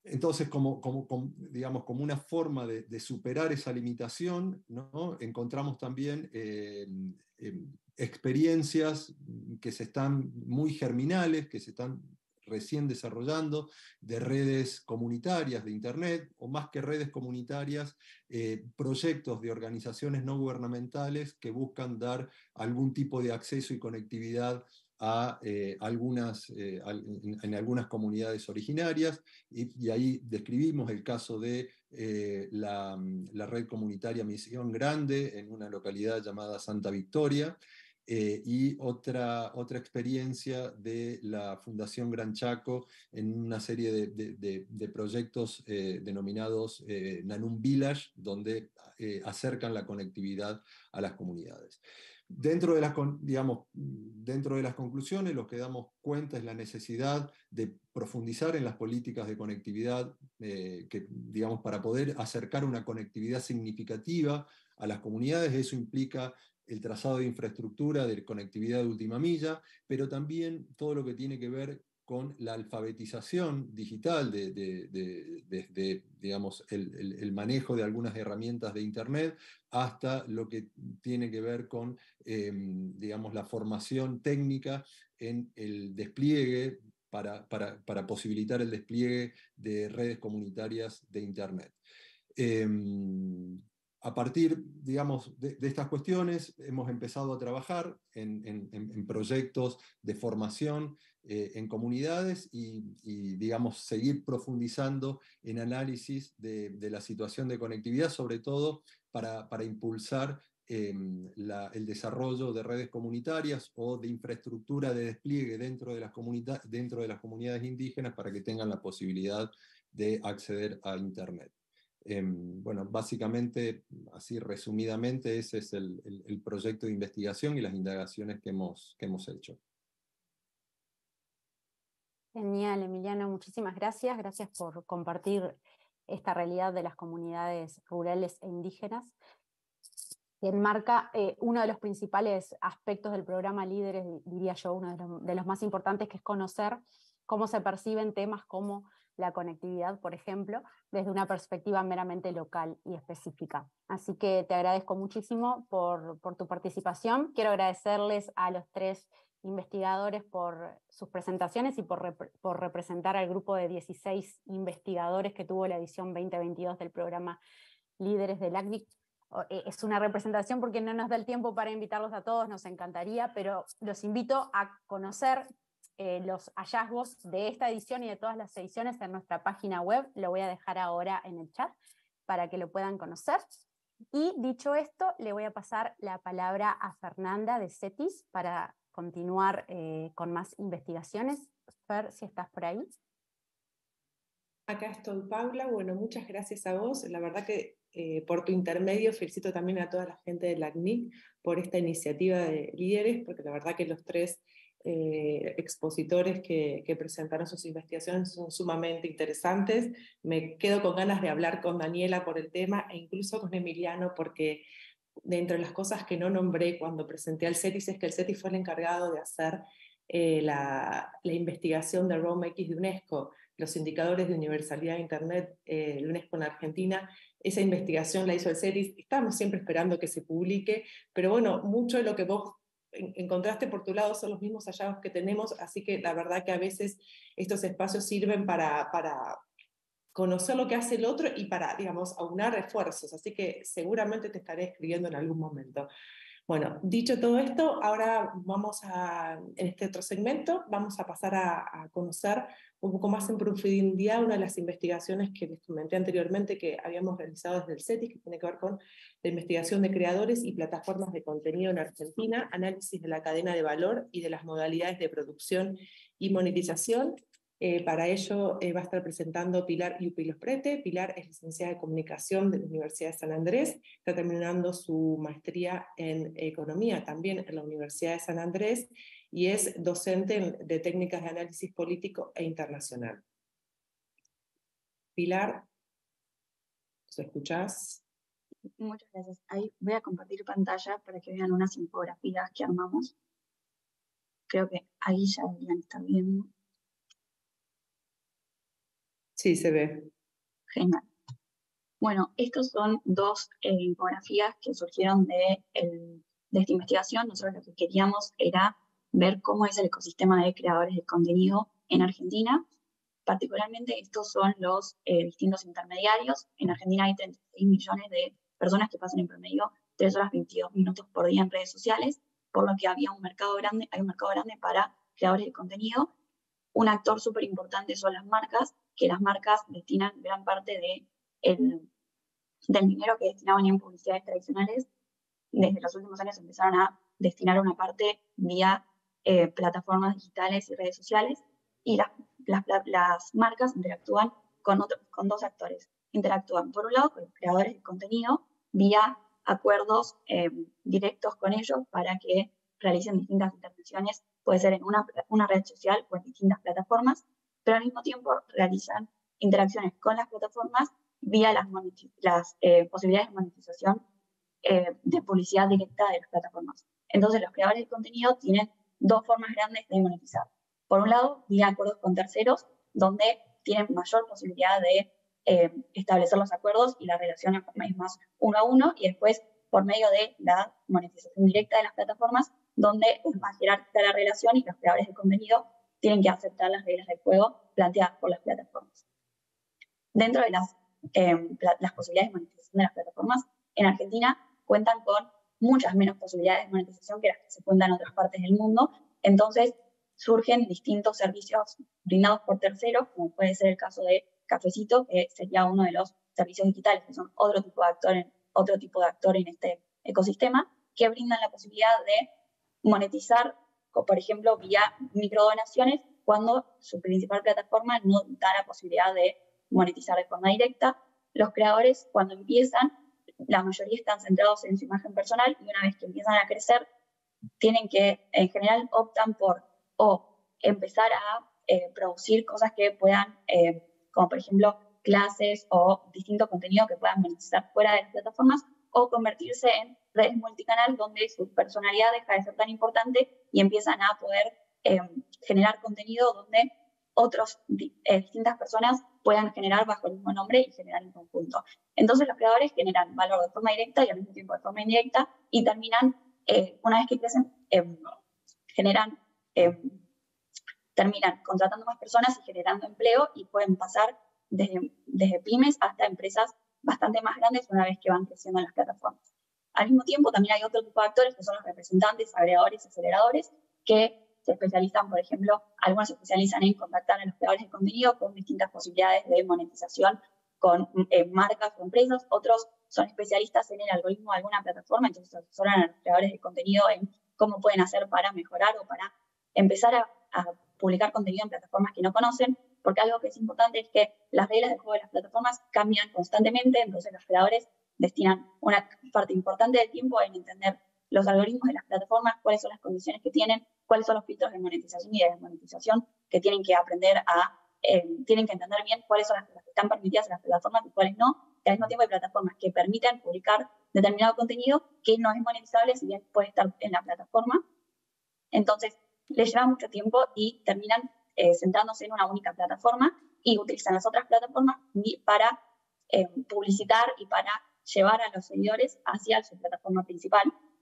Entonces, como, como, como, digamos, como una forma de, de superar esa limitación, ¿no? Encontramos también eh, eh, experiencias que se están muy germinales, que se están recién desarrollando, de redes comunitarias de Internet, o más que redes comunitarias, eh, proyectos de organizaciones no gubernamentales que buscan dar algún tipo de acceso y conectividad a eh, algunas, eh, en, en algunas comunidades originarias, y, y ahí describimos el caso de eh, la, la red comunitaria Misión Grande en una localidad llamada Santa Victoria, eh, y otra, otra experiencia de la Fundación Gran Chaco en una serie de, de, de, de proyectos eh, denominados eh, Nanum Village, donde eh, acercan la conectividad a las comunidades. Dentro de, las, digamos, dentro de las conclusiones, lo que damos cuenta es la necesidad de profundizar en las políticas de conectividad, eh, que, digamos, para poder acercar una conectividad significativa a las comunidades. Eso implica el trazado de infraestructura, de conectividad de última milla, pero también todo lo que tiene que ver con la alfabetización digital, desde de, de, de, de, digamos, el, el, el manejo de algunas herramientas de Internet, hasta lo que tiene que ver con eh, digamos, la formación técnica en el despliegue, para, para, para posibilitar el despliegue de redes comunitarias de Internet. Eh, A partir, digamos, de, de estas cuestiones, hemos empezado a trabajar en, en, en proyectos de formación eh, en comunidades y, y, digamos, seguir profundizando en análisis de, de la situación de conectividad, sobre todo para, para impulsar eh, la, el desarrollo de redes comunitarias o de infraestructura de despliegue dentro de, las dentro de las comunidades indígenas para que tengan la posibilidad de acceder a Internet. Eh, bueno, básicamente, así resumidamente, ese es el, el, el proyecto de investigación y las indagaciones que hemos, que hemos hecho. Genial, Emiliano, muchísimas gracias. Gracias por compartir esta realidad de las comunidades rurales e indígenas, que enmarca eh, uno de los principales aspectos del programa Líderes, diría yo, uno de los, de los más importantes, que es conocer cómo se perciben temas como la conectividad, por ejemplo, desde una perspectiva meramente local y específica. Así que te agradezco muchísimo por, por tu participación. Quiero agradecerles a los tres investigadores por sus presentaciones y por, rep por representar al grupo de dieciséis investigadores que tuvo la edición veinte veintidós del programa Líderes del A C N I C. Es una representación porque no nos da el tiempo para invitarlos a todos, nos encantaría, pero los invito a conocer Eh, los hallazgos de esta edición y de todas las ediciones en nuestra página web. Lo voy a dejar ahora en el chat para que lo puedan conocer. Y dicho esto, le voy a pasar la palabra a Fernanda de CETIS para continuar eh, con más investigaciones. Fer, si estás por ahí. Acá estoy, Paula. Bueno, muchas gracias a vos. La verdad que eh, por tu intermedio felicito también a toda la gente de la A C N I C por esta iniciativa de líderes, porque la verdad que los tres Eh, expositores que, que presentaron sus investigaciones son sumamente interesantes. Me quedo con ganas de hablar con Daniela por el tema e incluso con Emiliano, porque de entre las cosas que no nombré cuando presenté al CETIS es que el CETIS fue el encargado de hacer eh, la, la investigación de Rome X de UNESCO, los indicadores de universalidad de Internet eh, de UNESCO en Argentina. Esa investigación la hizo el CETIS, estamos siempre esperando que se publique, pero bueno, mucho de lo que vos encontraste por tu lado son los mismos hallazgos que tenemos, así que la verdad que a veces estos espacios sirven para, para conocer lo que hace el otro y para, digamos, aunar esfuerzos, así que seguramente te estaré escribiendo en algún momento. Bueno, dicho todo esto, ahora vamos a, en este otro segmento, vamos a pasar a, a conocer un poco más en profundidad una de las investigaciones que les comenté anteriormente que habíamos realizado desde el CETIS, que tiene que ver con la investigación de creadores y plataformas de contenido en Argentina, análisis de la cadena de valor y de las modalidades de producción y monetización. Eh, para ello eh, va a estar presentando Pilar Yupilos Prete. Pilar es licenciada de Comunicación de la Universidad de San Andrés, está terminando su maestría en Economía también en la Universidad de San Andrés y es docente de técnicas de análisis político e internacional. Pilar, ¿nos escuchás? Muchas gracias. Ahí voy a compartir pantalla para que vean unas infografías que armamos. Creo que ahí ya deberían estar viendo. Sí, se ve. Genial. Bueno, estos son dos eh, infografías que surgieron de, el, de esta investigación. Nosotros lo que queríamos era ver cómo es el ecosistema de creadores de contenido en Argentina. Particularmente estos son los eh, distintos intermediarios. En Argentina hay treinta y seis millones de personas que pasan en promedio tres horas veintidós minutos por día en redes sociales, por lo que había un mercado grande, hay un mercado grande para creadores de contenido. Un actor súper importante son las marcas, que las marcas destinan gran parte de el, del dinero que destinaban en publicidades tradicionales. Desde los últimos años empezaron a destinar una parte vía eh, plataformas digitales y redes sociales, y las, las, las marcas interactúan con, otro, con dos actores. Interactúan, por un lado, con los creadores de contenido vía acuerdos eh, directos con ellos para que realicen distintas intervenciones, puede ser en una, una red social o en distintas plataformas, pero al mismo tiempo realizan interacciones con las plataformas vía las, las eh, posibilidades de monetización eh, de publicidad directa de las plataformas. Entonces, los creadores de contenido tienen dos formas grandes de monetizar. Por un lado, vía acuerdos con terceros, donde tienen mayor posibilidad de eh, establecer los acuerdos y la relación es más uno a uno, y después por medio de la monetización directa de las plataformas, donde es más jerárquica la relación y los creadores de contenido tienen que aceptar las reglas del juego planteadas por las plataformas. Dentro de las, eh, las posibilidades de monetización de las plataformas, en Argentina cuentan con muchas menos posibilidades de monetización que las que se cuentan en otras partes del mundo. Entonces surgen distintos servicios brindados por terceros, como puede ser el caso de Cafecito, que sería uno de los servicios digitales, que son otro tipo de actor en, otro tipo de actor en este ecosistema, que brindan la posibilidad de monetizar, por ejemplo, vía microdonaciones, cuando su principal plataforma no da la posibilidad de monetizar de forma directa. Los creadores, cuando empiezan, la mayoría están centrados en su imagen personal, y una vez que empiezan a crecer, tienen que, en general, optan por o empezar a eh, producir cosas que puedan, eh, como por ejemplo clases o distinto contenido que puedan monetizar fuera de las plataformas, o convertirse en redes multicanal, donde su personalidad deja de ser tan importante y empiezan a poder eh, generar contenido donde otras eh, distintas personas puedan generar bajo el mismo nombre y generar en conjunto. Entonces los creadores generan valor de forma directa y al mismo tiempo de forma indirecta, y terminan, eh, una vez que crecen, eh, generan, eh, terminan contratando más personas y generando empleo, y pueden pasar desde, desde pymes hasta empresas bastante más grandes una vez que van creciendo en las plataformas. Al mismo tiempo también hay otro tipo de actores que son los representantes, agregadores y aceleradores, que se especializan, por ejemplo, algunos se especializan en contactar a los creadores de contenido con distintas posibilidades de monetización con eh, marcas o empresas. Otros son especialistas en el algoritmo de alguna plataforma, entonces asesoran a los creadores de contenido en cómo pueden hacer para mejorar o para empezar a, a publicar contenido en plataformas que no conocen, porque algo que es importante es que las reglas del juego de las plataformas cambian constantemente. Entonces los creadores destinan una parte importante del tiempo en entender los algoritmos de las plataformas, cuáles son las condiciones que tienen, cuáles son los filtros de monetización y de desmonetización que tienen que aprender a, eh, tienen que entender bien cuáles son las cosas que están permitidas en las plataformas y cuáles no. Y al mismo tiempo hay plataformas que permiten publicar determinado contenido que no es monetizable, si bien puede estar en la plataforma. Entonces les lleva mucho tiempo y terminan eh, centrándose en una única plataforma y utilizan las otras plataformas para eh, publicitar y para llevar a los seguidores hacia su plataforma principal.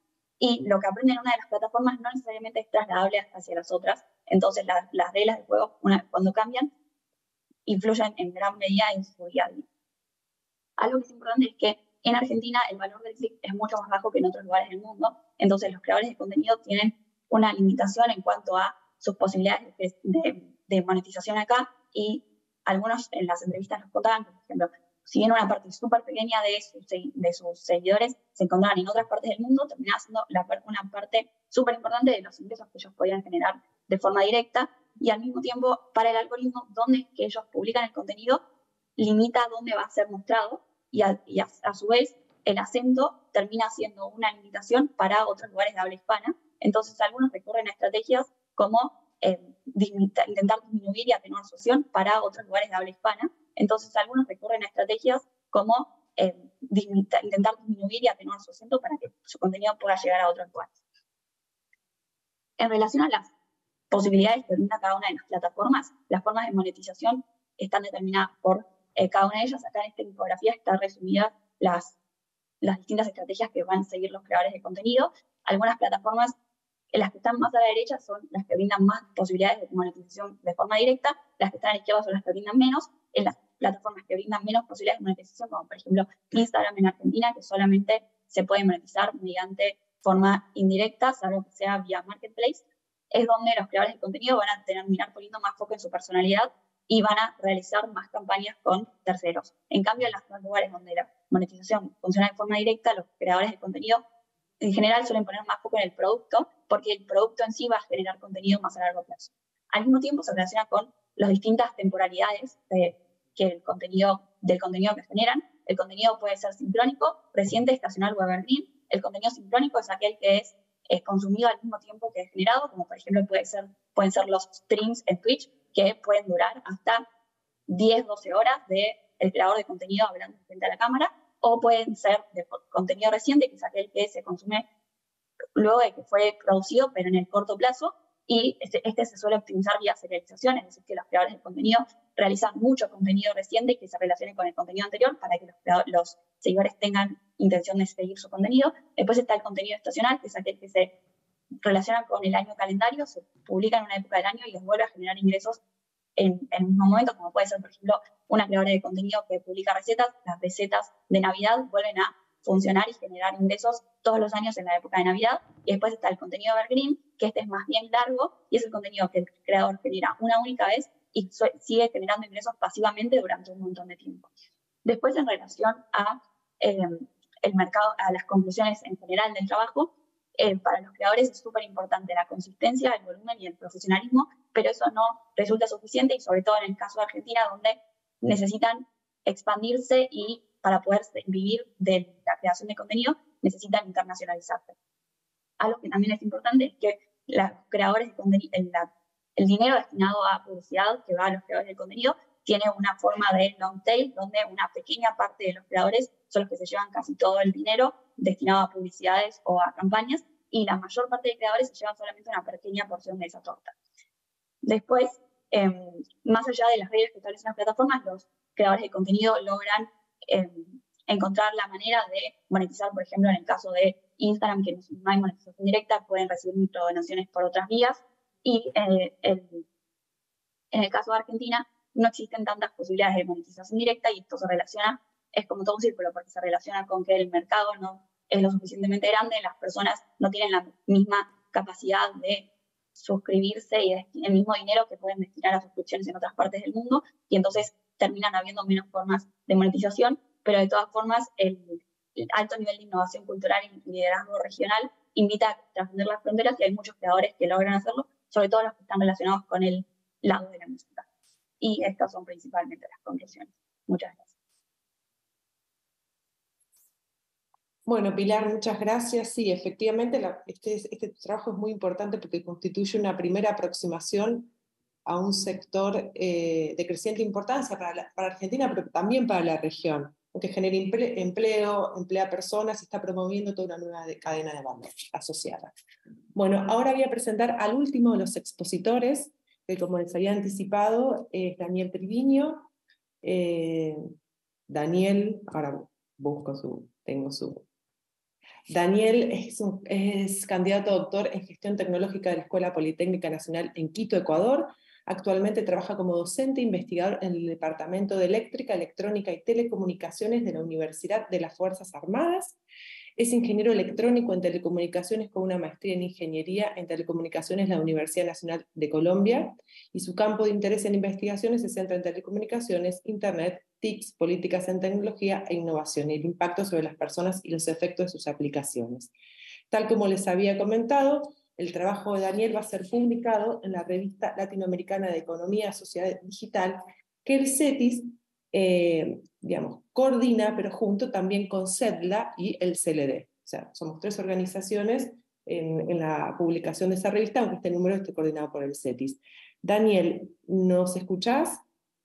Y lo que aprenden en una de las plataformas no necesariamente es trasladable hacia las otras. Entonces la, las reglas del juego, una, cuando cambian, influyen en gran medida en su día a día. Algo que es importante es que en Argentina el valor del clic es mucho más bajo que en otros lugares del mundo. Entonces los creadores de contenido tienen una limitación en cuanto a sus posibilidades de, de, de monetización acá, y algunos en las entrevistas nos contaban, por ejemplo, si bien una parte súper pequeña de sus, de sus seguidores se encontraban en otras partes del mundo, terminaba siendo la, una parte súper importante de los ingresos que ellos podían generar de forma directa, y al mismo tiempo para el algoritmo donde que ellos publican el contenido limita dónde va a ser mostrado, y a, y a, a su vez el acento termina siendo una limitación para otros lugares de habla hispana. Entonces algunos recurren a estrategias como eh, intentar disminuir y atenuar su acción para otros lugares de habla hispana. Entonces algunos recurren a estrategias como eh, intentar disminuir y atenuar su acento para que su contenido pueda llegar a otros lugares. En relación a las posibilidades que brinda cada una de las plataformas, las formas de monetización están determinadas por eh, cada una de ellas. Acá en esta infografía está resumida las, las distintas estrategias que van a seguir los creadores de contenido. Algunas plataformas, las que están más a la derecha son las que brindan más posibilidades de monetización de forma directa, las que están a la izquierda son las que brindan menos. En las plataformas que brindan menos posibilidades de monetización, como por ejemplo Instagram en Argentina, que solamente se puede monetizar mediante forma indirecta, salvo que sea vía Marketplace, es donde los creadores de contenido van a terminar poniendo más foco en su personalidad y van a realizar más campañas con terceros. En cambio, en los lugares donde la monetización funciona de forma directa, los creadores de contenido en general suelen poner más foco en el producto, porque el producto en sí va a generar contenido más a largo plazo. Al mismo tiempo se relaciona con las distintas temporalidades de, que el contenido, del contenido que generan. El contenido puede ser sincrónico, reciente, estacional o evergreen. El contenido sincrónico es aquel que es eh, consumido al mismo tiempo que es generado, como por ejemplo puede ser, pueden ser los streams en Twitch, que pueden durar hasta diez, doce horas del creador de contenido hablando frente a la cámara, o pueden ser de contenido reciente, que es aquel que se consume luego de que fue producido, pero en el corto plazo, y este, este se suele optimizar vía serialización, es decir, que los creadores de contenido realizan mucho contenido reciente y que se relacione con el contenido anterior para que los, los seguidores tengan intención de seguir su contenido. Después está el contenido estacional, que es aquel que se relaciona con el año calendario, se publica en una época del año y les vuelve a generar ingresos en, en el mismo momento, como puede ser, por ejemplo, una creadora de contenido que publica recetas. Las recetas de Navidad vuelven a funcionar y generar ingresos todos los años en la época de Navidad. Y después está el contenido evergreen, que este es más bien largo y es el contenido que el creador genera una única vez y sigue generando ingresos pasivamente durante un montón de tiempo. Después, en relación a eh, el mercado, a las conclusiones en general del trabajo, eh, para los creadores es súper importante la consistencia, el volumen y el profesionalismo, pero eso no resulta suficiente, y sobre todo en el caso de Argentina, donde necesitan expandirse y para poder vivir de la creación de contenido necesitan internacionalizarse. Algo que también es importante es que los creadores de contenido, el, el dinero destinado a publicidad que va a los creadores de contenido tiene una forma de long tail, donde una pequeña parte de los creadores son los que se llevan casi todo el dinero destinado a publicidades o a campañas, y la mayor parte de creadores se llevan solamente una pequeña porción de esa torta. Después, eh, más allá de las reglas que establecen las plataformas, los creadores de contenido logran eh, encontrar la manera de monetizar. Por ejemplo, en el caso de Instagram, que no hay monetización directa, pueden recibir microdonaciones por otras vías, y eh, el, en el caso de Argentina no existen tantas posibilidades de monetización directa, y esto se relaciona, es como todo un círculo, porque se relaciona con que el mercado no es lo suficientemente grande, las personas no tienen la misma capacidad de suscribirse y el mismo dinero que pueden destinar a suscripciones en otras partes del mundo, y entonces terminan habiendo menos formas de monetización, pero de todas formas el, el alto nivel de innovación cultural y liderazgo regional invita a trascender las fronteras, y hay muchos creadores que logran hacerlo, sobre todo los que están relacionados con el lado de la música. Y estas son principalmente las conclusiones. Muchas gracias. Bueno, Pilar, muchas gracias. Sí, efectivamente, la, este, este trabajo es muy importante porque constituye una primera aproximación a un sector eh, de creciente importancia para, la, para Argentina, pero también para la región, porque genera emple, empleo, emplea personas y está promoviendo toda una nueva de, cadena de valor asociada. Bueno, ahora voy a presentar al último de los expositores, que como les había anticipado es Daniel Triviño. Eh, Daniel, ahora busco su, tengo su... Daniel es, un, es candidato a doctor en Gestión Tecnológica de la Escuela Politécnica Nacional en Quito, Ecuador. Actualmente trabaja como docente e investigador en el Departamento de Eléctrica, Electrónica y Telecomunicaciones de la Universidad de las Fuerzas Armadas. Es ingeniero electrónico en telecomunicaciones con una maestría en ingeniería en telecomunicaciones de la Universidad Nacional de Colombia, y su campo de interés en investigaciones se centra en telecomunicaciones, internet, T I Cs, políticas en tecnología e innovación, y el impacto sobre las personas y los efectos de sus aplicaciones. Tal como les había comentado, el trabajo de Daniel va a ser publicado en la revista latinoamericana de Economía y Sociedad Digital, que el CETIS Eh, digamos, coordina, pero junto también con CEDLA y el C L D. O sea, somos tres organizaciones en, en la publicación de esa revista, aunque este número esté coordinado por el CETIS. Daniel, ¿nos escuchás?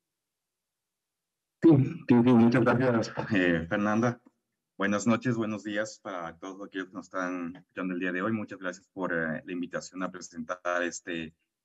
Sí, sí, sí, muchas gracias, eh, Fernanda. Buenas noches, buenos días para todos aquellos que nos están escuchando el día de hoy. Muchas gracias por eh, la invitación a presentar este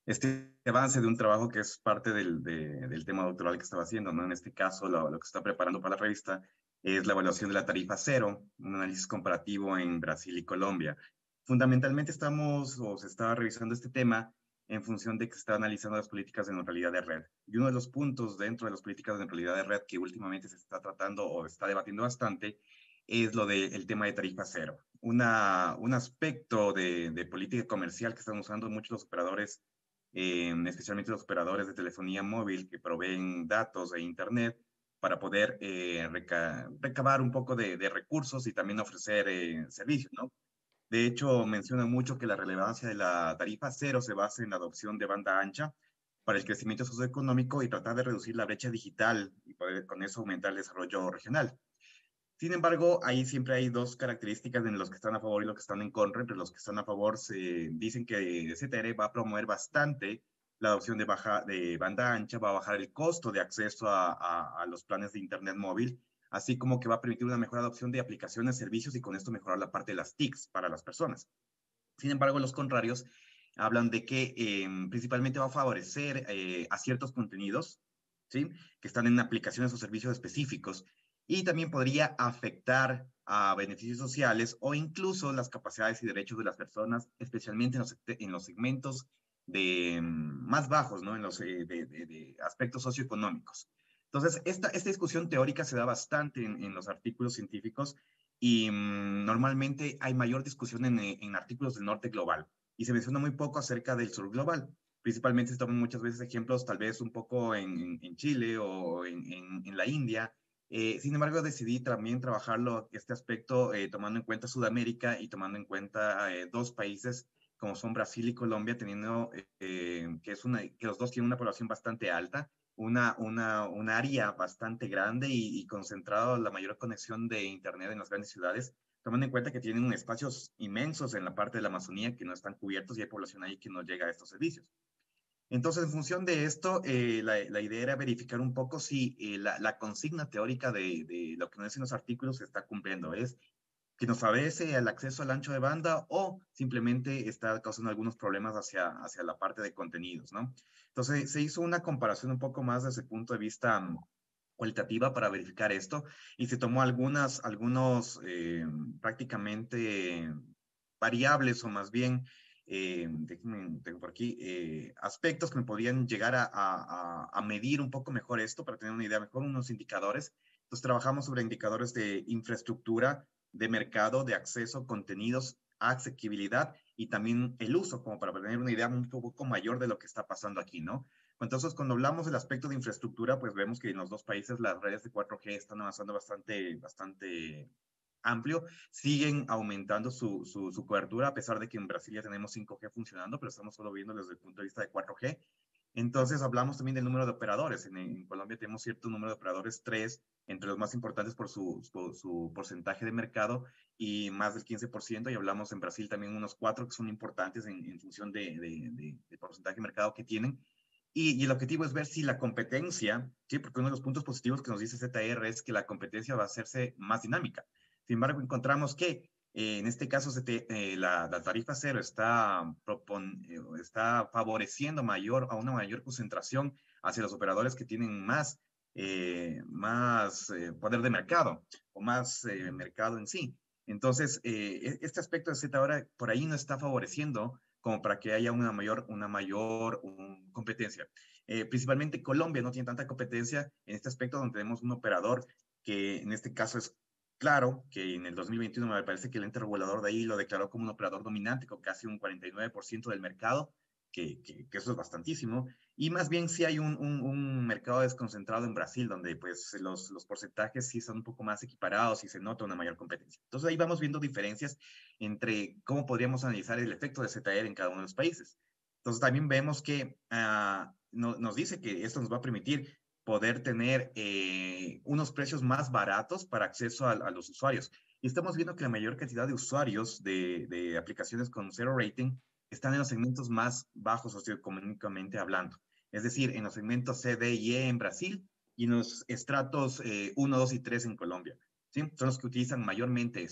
este avance de un trabajo que es parte del, de, del tema doctoral que estaba haciendo, ¿no? En este caso, lo, lo que está preparando para la revista es la evaluación de la tarifa cero, un análisis comparativo en Brasil y Colombia. Fundamentalmente estamos, o se estaba revisando este tema en función de que se está analizando las políticas de neutralidad de red. Y uno de los puntos dentro de las políticas de neutralidad de red que últimamente se está tratando o está debatiendo bastante es lo del tema de tarifa cero. Una, un aspecto de, de política comercial que están usando muchos los operadores, eh, especialmente los operadores de telefonía móvil que proveen datos e internet para poder eh, reca recabar un poco de, de recursos y también ofrecer eh, servicios, ¿no? De hecho, menciona mucho que la relevancia de la tarifa cero se basa en la adopción de banda ancha para el crecimiento socioeconómico y tratar de reducir la brecha digital y poder con eso aumentar el desarrollo regional. Sin embargo, ahí siempre hay dos características en los que están a favor y los que están en contra. Entre los que están a favor se dicen que Z T E va a promover bastante la adopción de, baja, de banda ancha, va a bajar el costo de acceso a, a, a los planes de internet móvil, así como que va a permitir una mejor adopción de aplicaciones, servicios y con esto mejorar la parte de las T I Cs para las personas. Sin embargo, los contrarios hablan de que eh, principalmente va a favorecer eh, a ciertos contenidos, ¿sí? Que están en aplicaciones o servicios específicos y también podría afectar a beneficios sociales o incluso las capacidades y derechos de las personas, especialmente en los, en los segmentos de, más bajos, ¿no? En los de, de, de aspectos socioeconómicos. Entonces, esta, esta discusión teórica se da bastante en, en los artículos científicos y mmm, normalmente hay mayor discusión en, en artículos del norte global y se menciona muy poco acerca del sur global. Principalmente se toman muchas veces ejemplos tal vez un poco en, en, en Chile o en, en, en la India. Eh, sin embargo, decidí también trabajarlo, este aspecto, eh, tomando en cuenta Sudamérica y tomando en cuenta eh, dos países como son Brasil y Colombia, teniendo eh, que, es una, que los dos tienen una población bastante alta, una, una, un área bastante grande y, y concentrado la mayor conexión de Internet en las grandes ciudades, tomando en cuenta que tienen espacios inmensos en la parte de la Amazonía que no están cubiertos y hay población ahí que no llega a estos servicios. Entonces, en función de esto, eh, la, la idea era verificar un poco si eh, la, la consigna teórica de, de lo que nos dicen los artículos se está cumpliendo. Es que nos favorece el acceso al ancho de banda o simplemente está causando algunos problemas hacia, hacia la parte de contenidos, ¿no? Entonces, se hizo una comparación un poco más desde el punto de vista um, cualitativa para verificar esto y se tomó algunas, algunos eh, prácticamente variables o más bien Eh, déjenme, tengo por aquí, eh, aspectos que me podrían llegar a, a, a medir un poco mejor esto para tener una idea mejor, unos indicadores. Entonces trabajamos sobre indicadores de infraestructura, de mercado, de acceso, contenidos, asequibilidad y también el uso, como para tener una idea un poco mayor de lo que está pasando aquí, ¿no? Entonces, cuando hablamos del aspecto de infraestructura, pues vemos que en los dos países las redes de cuatro G están avanzando bastante, bastante amplio, siguen aumentando su, su, su cobertura, a pesar de que en Brasil ya tenemos cinco G funcionando, pero estamos solo viendo desde el punto de vista de cuatro G. Entonces hablamos también del número de operadores. En, en Colombia tenemos cierto número de operadores, tres, entre los más importantes por su, su, su porcentaje de mercado y más del quince por ciento, y hablamos en Brasil también unos cuatro que son importantes en, en función de, de, de, de porcentaje de mercado que tienen. Y, y el objetivo es ver si la competencia, ¿sí? Porque uno de los puntos positivos que nos dice Z R es que la competencia va a hacerse más dinámica. Sin embargo, encontramos que eh, en este caso se te, eh, la, la tarifa cero está, propon, eh, está favoreciendo mayor, a una mayor concentración hacia los operadores que tienen más, eh, más eh, poder de mercado o más eh, mercado en sí. Entonces, eh, este aspecto de Z ahora por ahí no está favoreciendo como para que haya una mayor, una mayor un, competencia. Eh, principalmente Colombia no tiene tanta competencia en este aspecto donde tenemos un operador que en este caso es claro, que en el dos mil veintiuno me parece que el ente regulador de ahí lo declaró como un operador dominante con casi un cuarenta y nueve por ciento del mercado, que, que, que eso es bastantísimo. Y más bien sí hay un, un, un mercado desconcentrado en Brasil, donde pues los, los porcentajes sí son un poco más equiparados y se nota una mayor competencia. Entonces ahí vamos viendo diferencias entre cómo podríamos analizar el efecto de Z R en cada uno de los países. Entonces también vemos que uh, no, nos dice que esto nos va a permitir poder tener eh, unos precios más baratos para acceso a, a los usuarios. Y estamos viendo que la mayor cantidad de usuarios de, de aplicaciones con cero rating están en los segmentos más bajos socioeconómicamente hablando. Es decir, en los segmentos C, D y E en Brasil y en los estratos eh, uno, dos y tres en Colombia. ¿Sí? Son los que utilizan mayormente esto.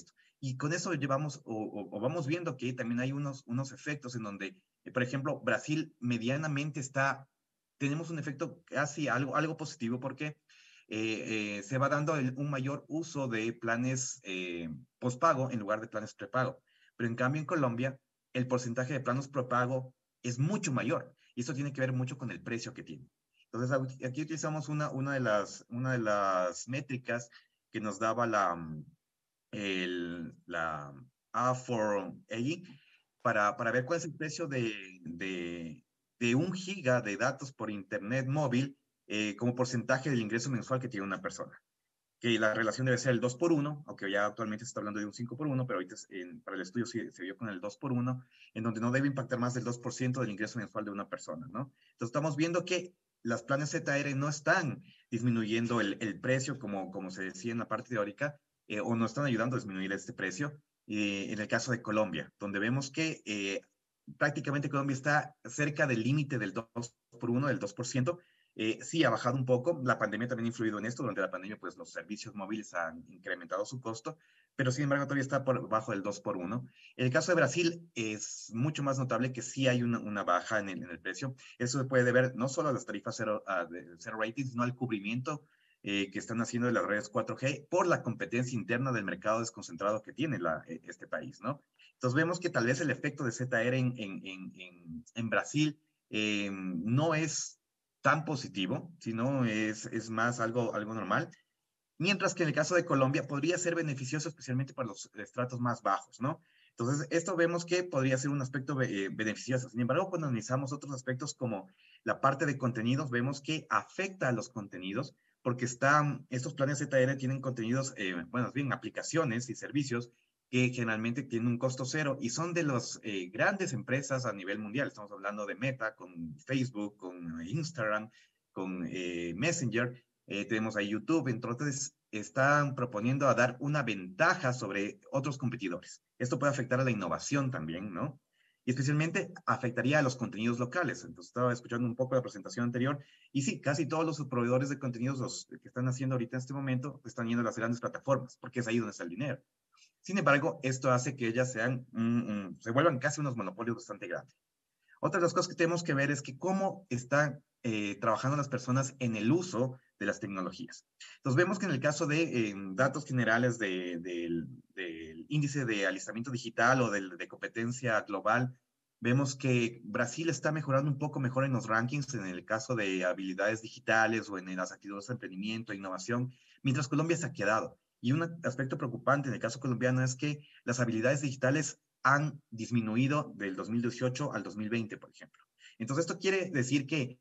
Y con eso llevamos, o, o, o vamos viendo que también hay unos, unos efectos en donde, eh, por ejemplo, Brasil medianamente está, tenemos un efecto casi algo, algo positivo porque eh, eh, se va dando el, un mayor uso de planes eh, postpago en lugar de planes prepago. Pero en cambio en Colombia, el porcentaje de planos prepago es mucho mayor. Y eso tiene que ver mucho con el precio que tiene. Entonces, aquí utilizamos una, una, de, las, una de las métricas que nos daba la, el, la A cuatro A para, para ver cuál es el precio de, de, de un giga de datos por internet móvil eh, como porcentaje del ingreso mensual que tiene una persona. Que la relación debe ser el dos por uno, aunque ya actualmente se está hablando de un cinco por uno, pero ahorita en, para el estudio se, se vio con el dos por uno, en donde no debe impactar más del dos por ciento del ingreso mensual de una persona, ¿no? Entonces estamos viendo que las planes Z R no están disminuyendo el, el precio, como, como se decía en la parte teórica, eh, o no están ayudando a disminuir este precio, eh, en el caso de Colombia, donde vemos que eh, prácticamente Colombia está cerca del límite del dos por uno, del dos por ciento, Eh, sí, ha bajado un poco. La pandemia también ha influido en esto. Durante la pandemia, pues los servicios móviles han incrementado su costo, pero sin embargo todavía está por bajo del dos por uno. En el caso de Brasil es mucho más notable que sí hay una, una baja en el, en el precio. Eso se puede deber no solo a las tarifas cero, uh, de cero rating, sino al cubrimiento eh, que están haciendo de las redes cuatro G por la competencia interna del mercado desconcentrado que tiene la, este país, ¿no? Entonces vemos que tal vez el efecto de Z R en, en, en, en, en Brasil eh, no es tan positivo, sino es, es más algo, algo normal. Mientras que en el caso de Colombia podría ser beneficioso especialmente para los estratos más bajos, ¿no? Entonces, esto vemos que podría ser un aspecto eh, beneficioso. Sin embargo, cuando analizamos otros aspectos como la parte de contenidos, vemos que afecta a los contenidos porque están, estos planes Z R tienen contenidos, eh, bueno, bien, aplicaciones y servicios que generalmente tienen un costo cero y son de las eh, grandes empresas a nivel mundial. Estamos hablando de Meta, con Facebook, con Instagram, con eh, Messenger, eh, tenemos a YouTube, entonces están proponiendo a dar una ventaja sobre otros competidores. Esto puede afectar a la innovación también, ¿no? Y especialmente afectaría a los contenidos locales. Entonces estaba escuchando un poco la presentación anterior y sí, casi todos los proveedores de contenidos los que están haciendo ahorita en este momento están yendo a las grandes plataformas porque es ahí donde está el dinero. Sin embargo, esto hace que ellas sean, mm, mm, se vuelvan casi unos monopolios bastante grandes. Otra de las cosas que tenemos que ver es que cómo están eh, trabajando las personas en el uso de las tecnologías. Entonces vemos que en el caso de eh, datos generales de, de, del índice de alistamiento digital o de, de competencia global, vemos que Brasil está mejorando un poco mejor en los rankings en el caso de habilidades digitales o en las actitudes de emprendimiento e innovación, mientras Colombia se ha quedado. Y un aspecto preocupante en el caso colombiano es que las habilidades digitales han disminuido del dos mil dieciocho al dos mil veinte, por ejemplo. Entonces, esto quiere decir que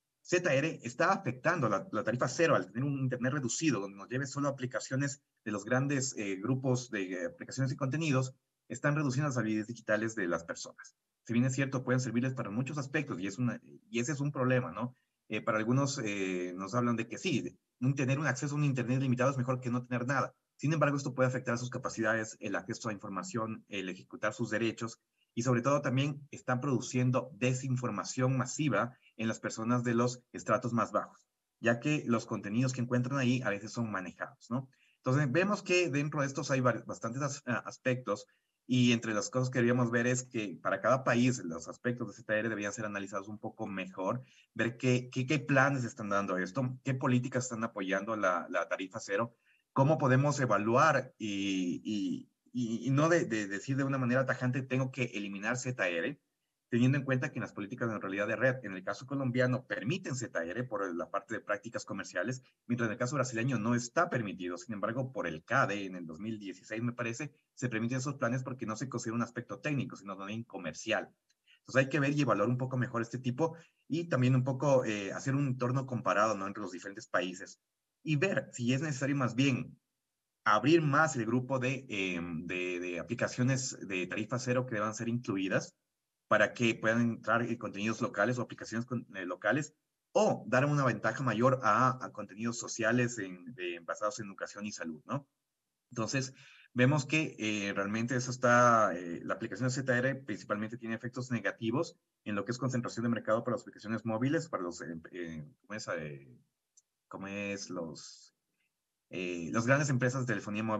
Z R está afectando la, la tarifa cero al tener un internet reducido, donde nos lleve solo aplicaciones de los grandes eh, grupos de eh, aplicaciones y contenidos, están reduciendo las habilidades digitales de las personas. Si bien es cierto, pueden servirles para muchos aspectos, y, es una, y ese es un problema, ¿no? Eh, para algunos eh, nos hablan de que sí, un, tener un acceso a un internet limitado es mejor que no tener nada. Sin embargo, esto puede afectar sus capacidades, el acceso a información, el ejecutar sus derechos y sobre todo también están produciendo desinformación masiva en las personas de los estratos más bajos, ya que los contenidos que encuentran ahí a veces son manejados, ¿no? Entonces vemos que dentro de estos hay bastantes as aspectos y entre las cosas que deberíamos ver es que para cada país los aspectos de Z R deberían ser analizados un poco mejor, ver qué, qué, qué planes están dando esto, qué políticas están apoyando la, la tarifa cero, cómo podemos evaluar y, y, y, y no de, de decir de una manera tajante tengo que eliminar Z R, teniendo en cuenta que en las políticas en realidad de red, en el caso colombiano, permiten Z R por la parte de prácticas comerciales, mientras en el caso brasileño no está permitido. Sin embargo, por el C A D E, en el dos mil dieciséis, me parece, se permiten esos planes porque no se considera un aspecto técnico, sino también comercial. Entonces hay que ver y evaluar un poco mejor este tipo y también un poco eh, hacer un entorno comparado, ¿no?, entre los diferentes países y ver si es necesario más bien abrir más el grupo de, eh, de, de aplicaciones de tarifa cero que deban ser incluidas para que puedan entrar en contenidos locales o aplicaciones con, eh, locales, o dar una ventaja mayor a, a contenidos sociales en, de, basados en educación y salud, ¿no? Entonces, vemos que eh, realmente eso está, eh, la aplicación de Z R principalmente tiene efectos negativos en lo que es concentración de mercado para las aplicaciones móviles, para los, eh, eh, ¿cómo es, eh, cómo es los, eh, las grandes empresas de telefonía móvil,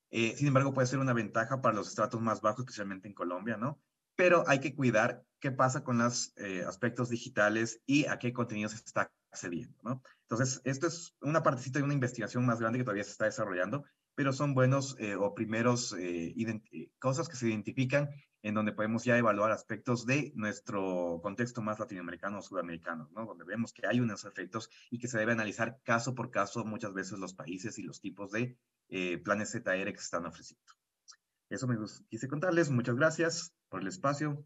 Eh, sin embargo, puede ser una ventaja para los estratos más bajos, especialmente en Colombia, ¿no? Pero hay que cuidar qué pasa con los eh, aspectos digitales y a qué contenido se está accediendo, ¿no? Entonces, esto es una partecita de una investigación más grande que todavía se está desarrollando, pero son buenos eh, o primeros eh, cosas que se identifican en donde podemos ya evaluar aspectos de nuestro contexto más latinoamericano o sudamericano, ¿no? Donde vemos que hay unos efectos y que se debe analizar caso por caso muchas veces los países y los tipos de eh, planes Z R que se están ofreciendo. Eso me quise contarles. Muchas gracias por el espacio.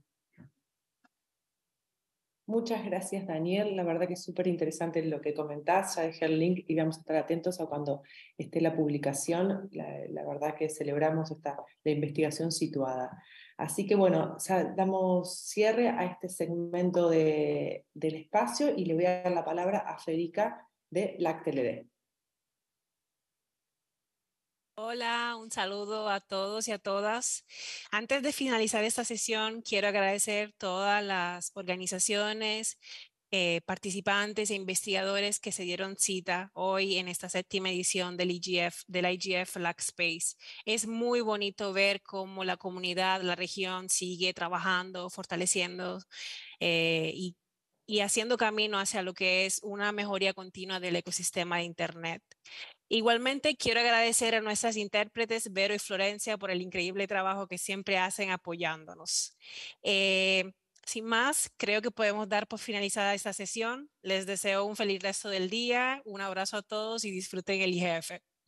Muchas gracias, Daniel. La verdad que es súper interesante lo que comentás. Ya dejé el link y vamos a estar atentos a cuando esté la publicación. La, la verdad que celebramos esta, la investigación situada. Así que bueno, o sea, damos cierre a este segmento de, del espacio y le voy a dar la palabra a Federica de LACTLD. Hola, un saludo a todos y a todas. Antes de finalizar esta sesión, quiero agradecer a todas las organizaciones, eh, participantes e investigadores que se dieron cita hoy en esta séptima edición del I G F, del I G F LAC Space. Es muy bonito ver cómo la comunidad, la región sigue trabajando, fortaleciendo eh, y, y haciendo camino hacia lo que es una mejoría continua del ecosistema de Internet. Igualmente, quiero agradecer a nuestras intérpretes, Vero y Florencia, por el increíble trabajo que siempre hacen apoyándonos. Eh, sin más, creo que podemos dar por finalizada esta sesión. Les deseo un feliz resto del día, un abrazo a todos y disfruten el I G F.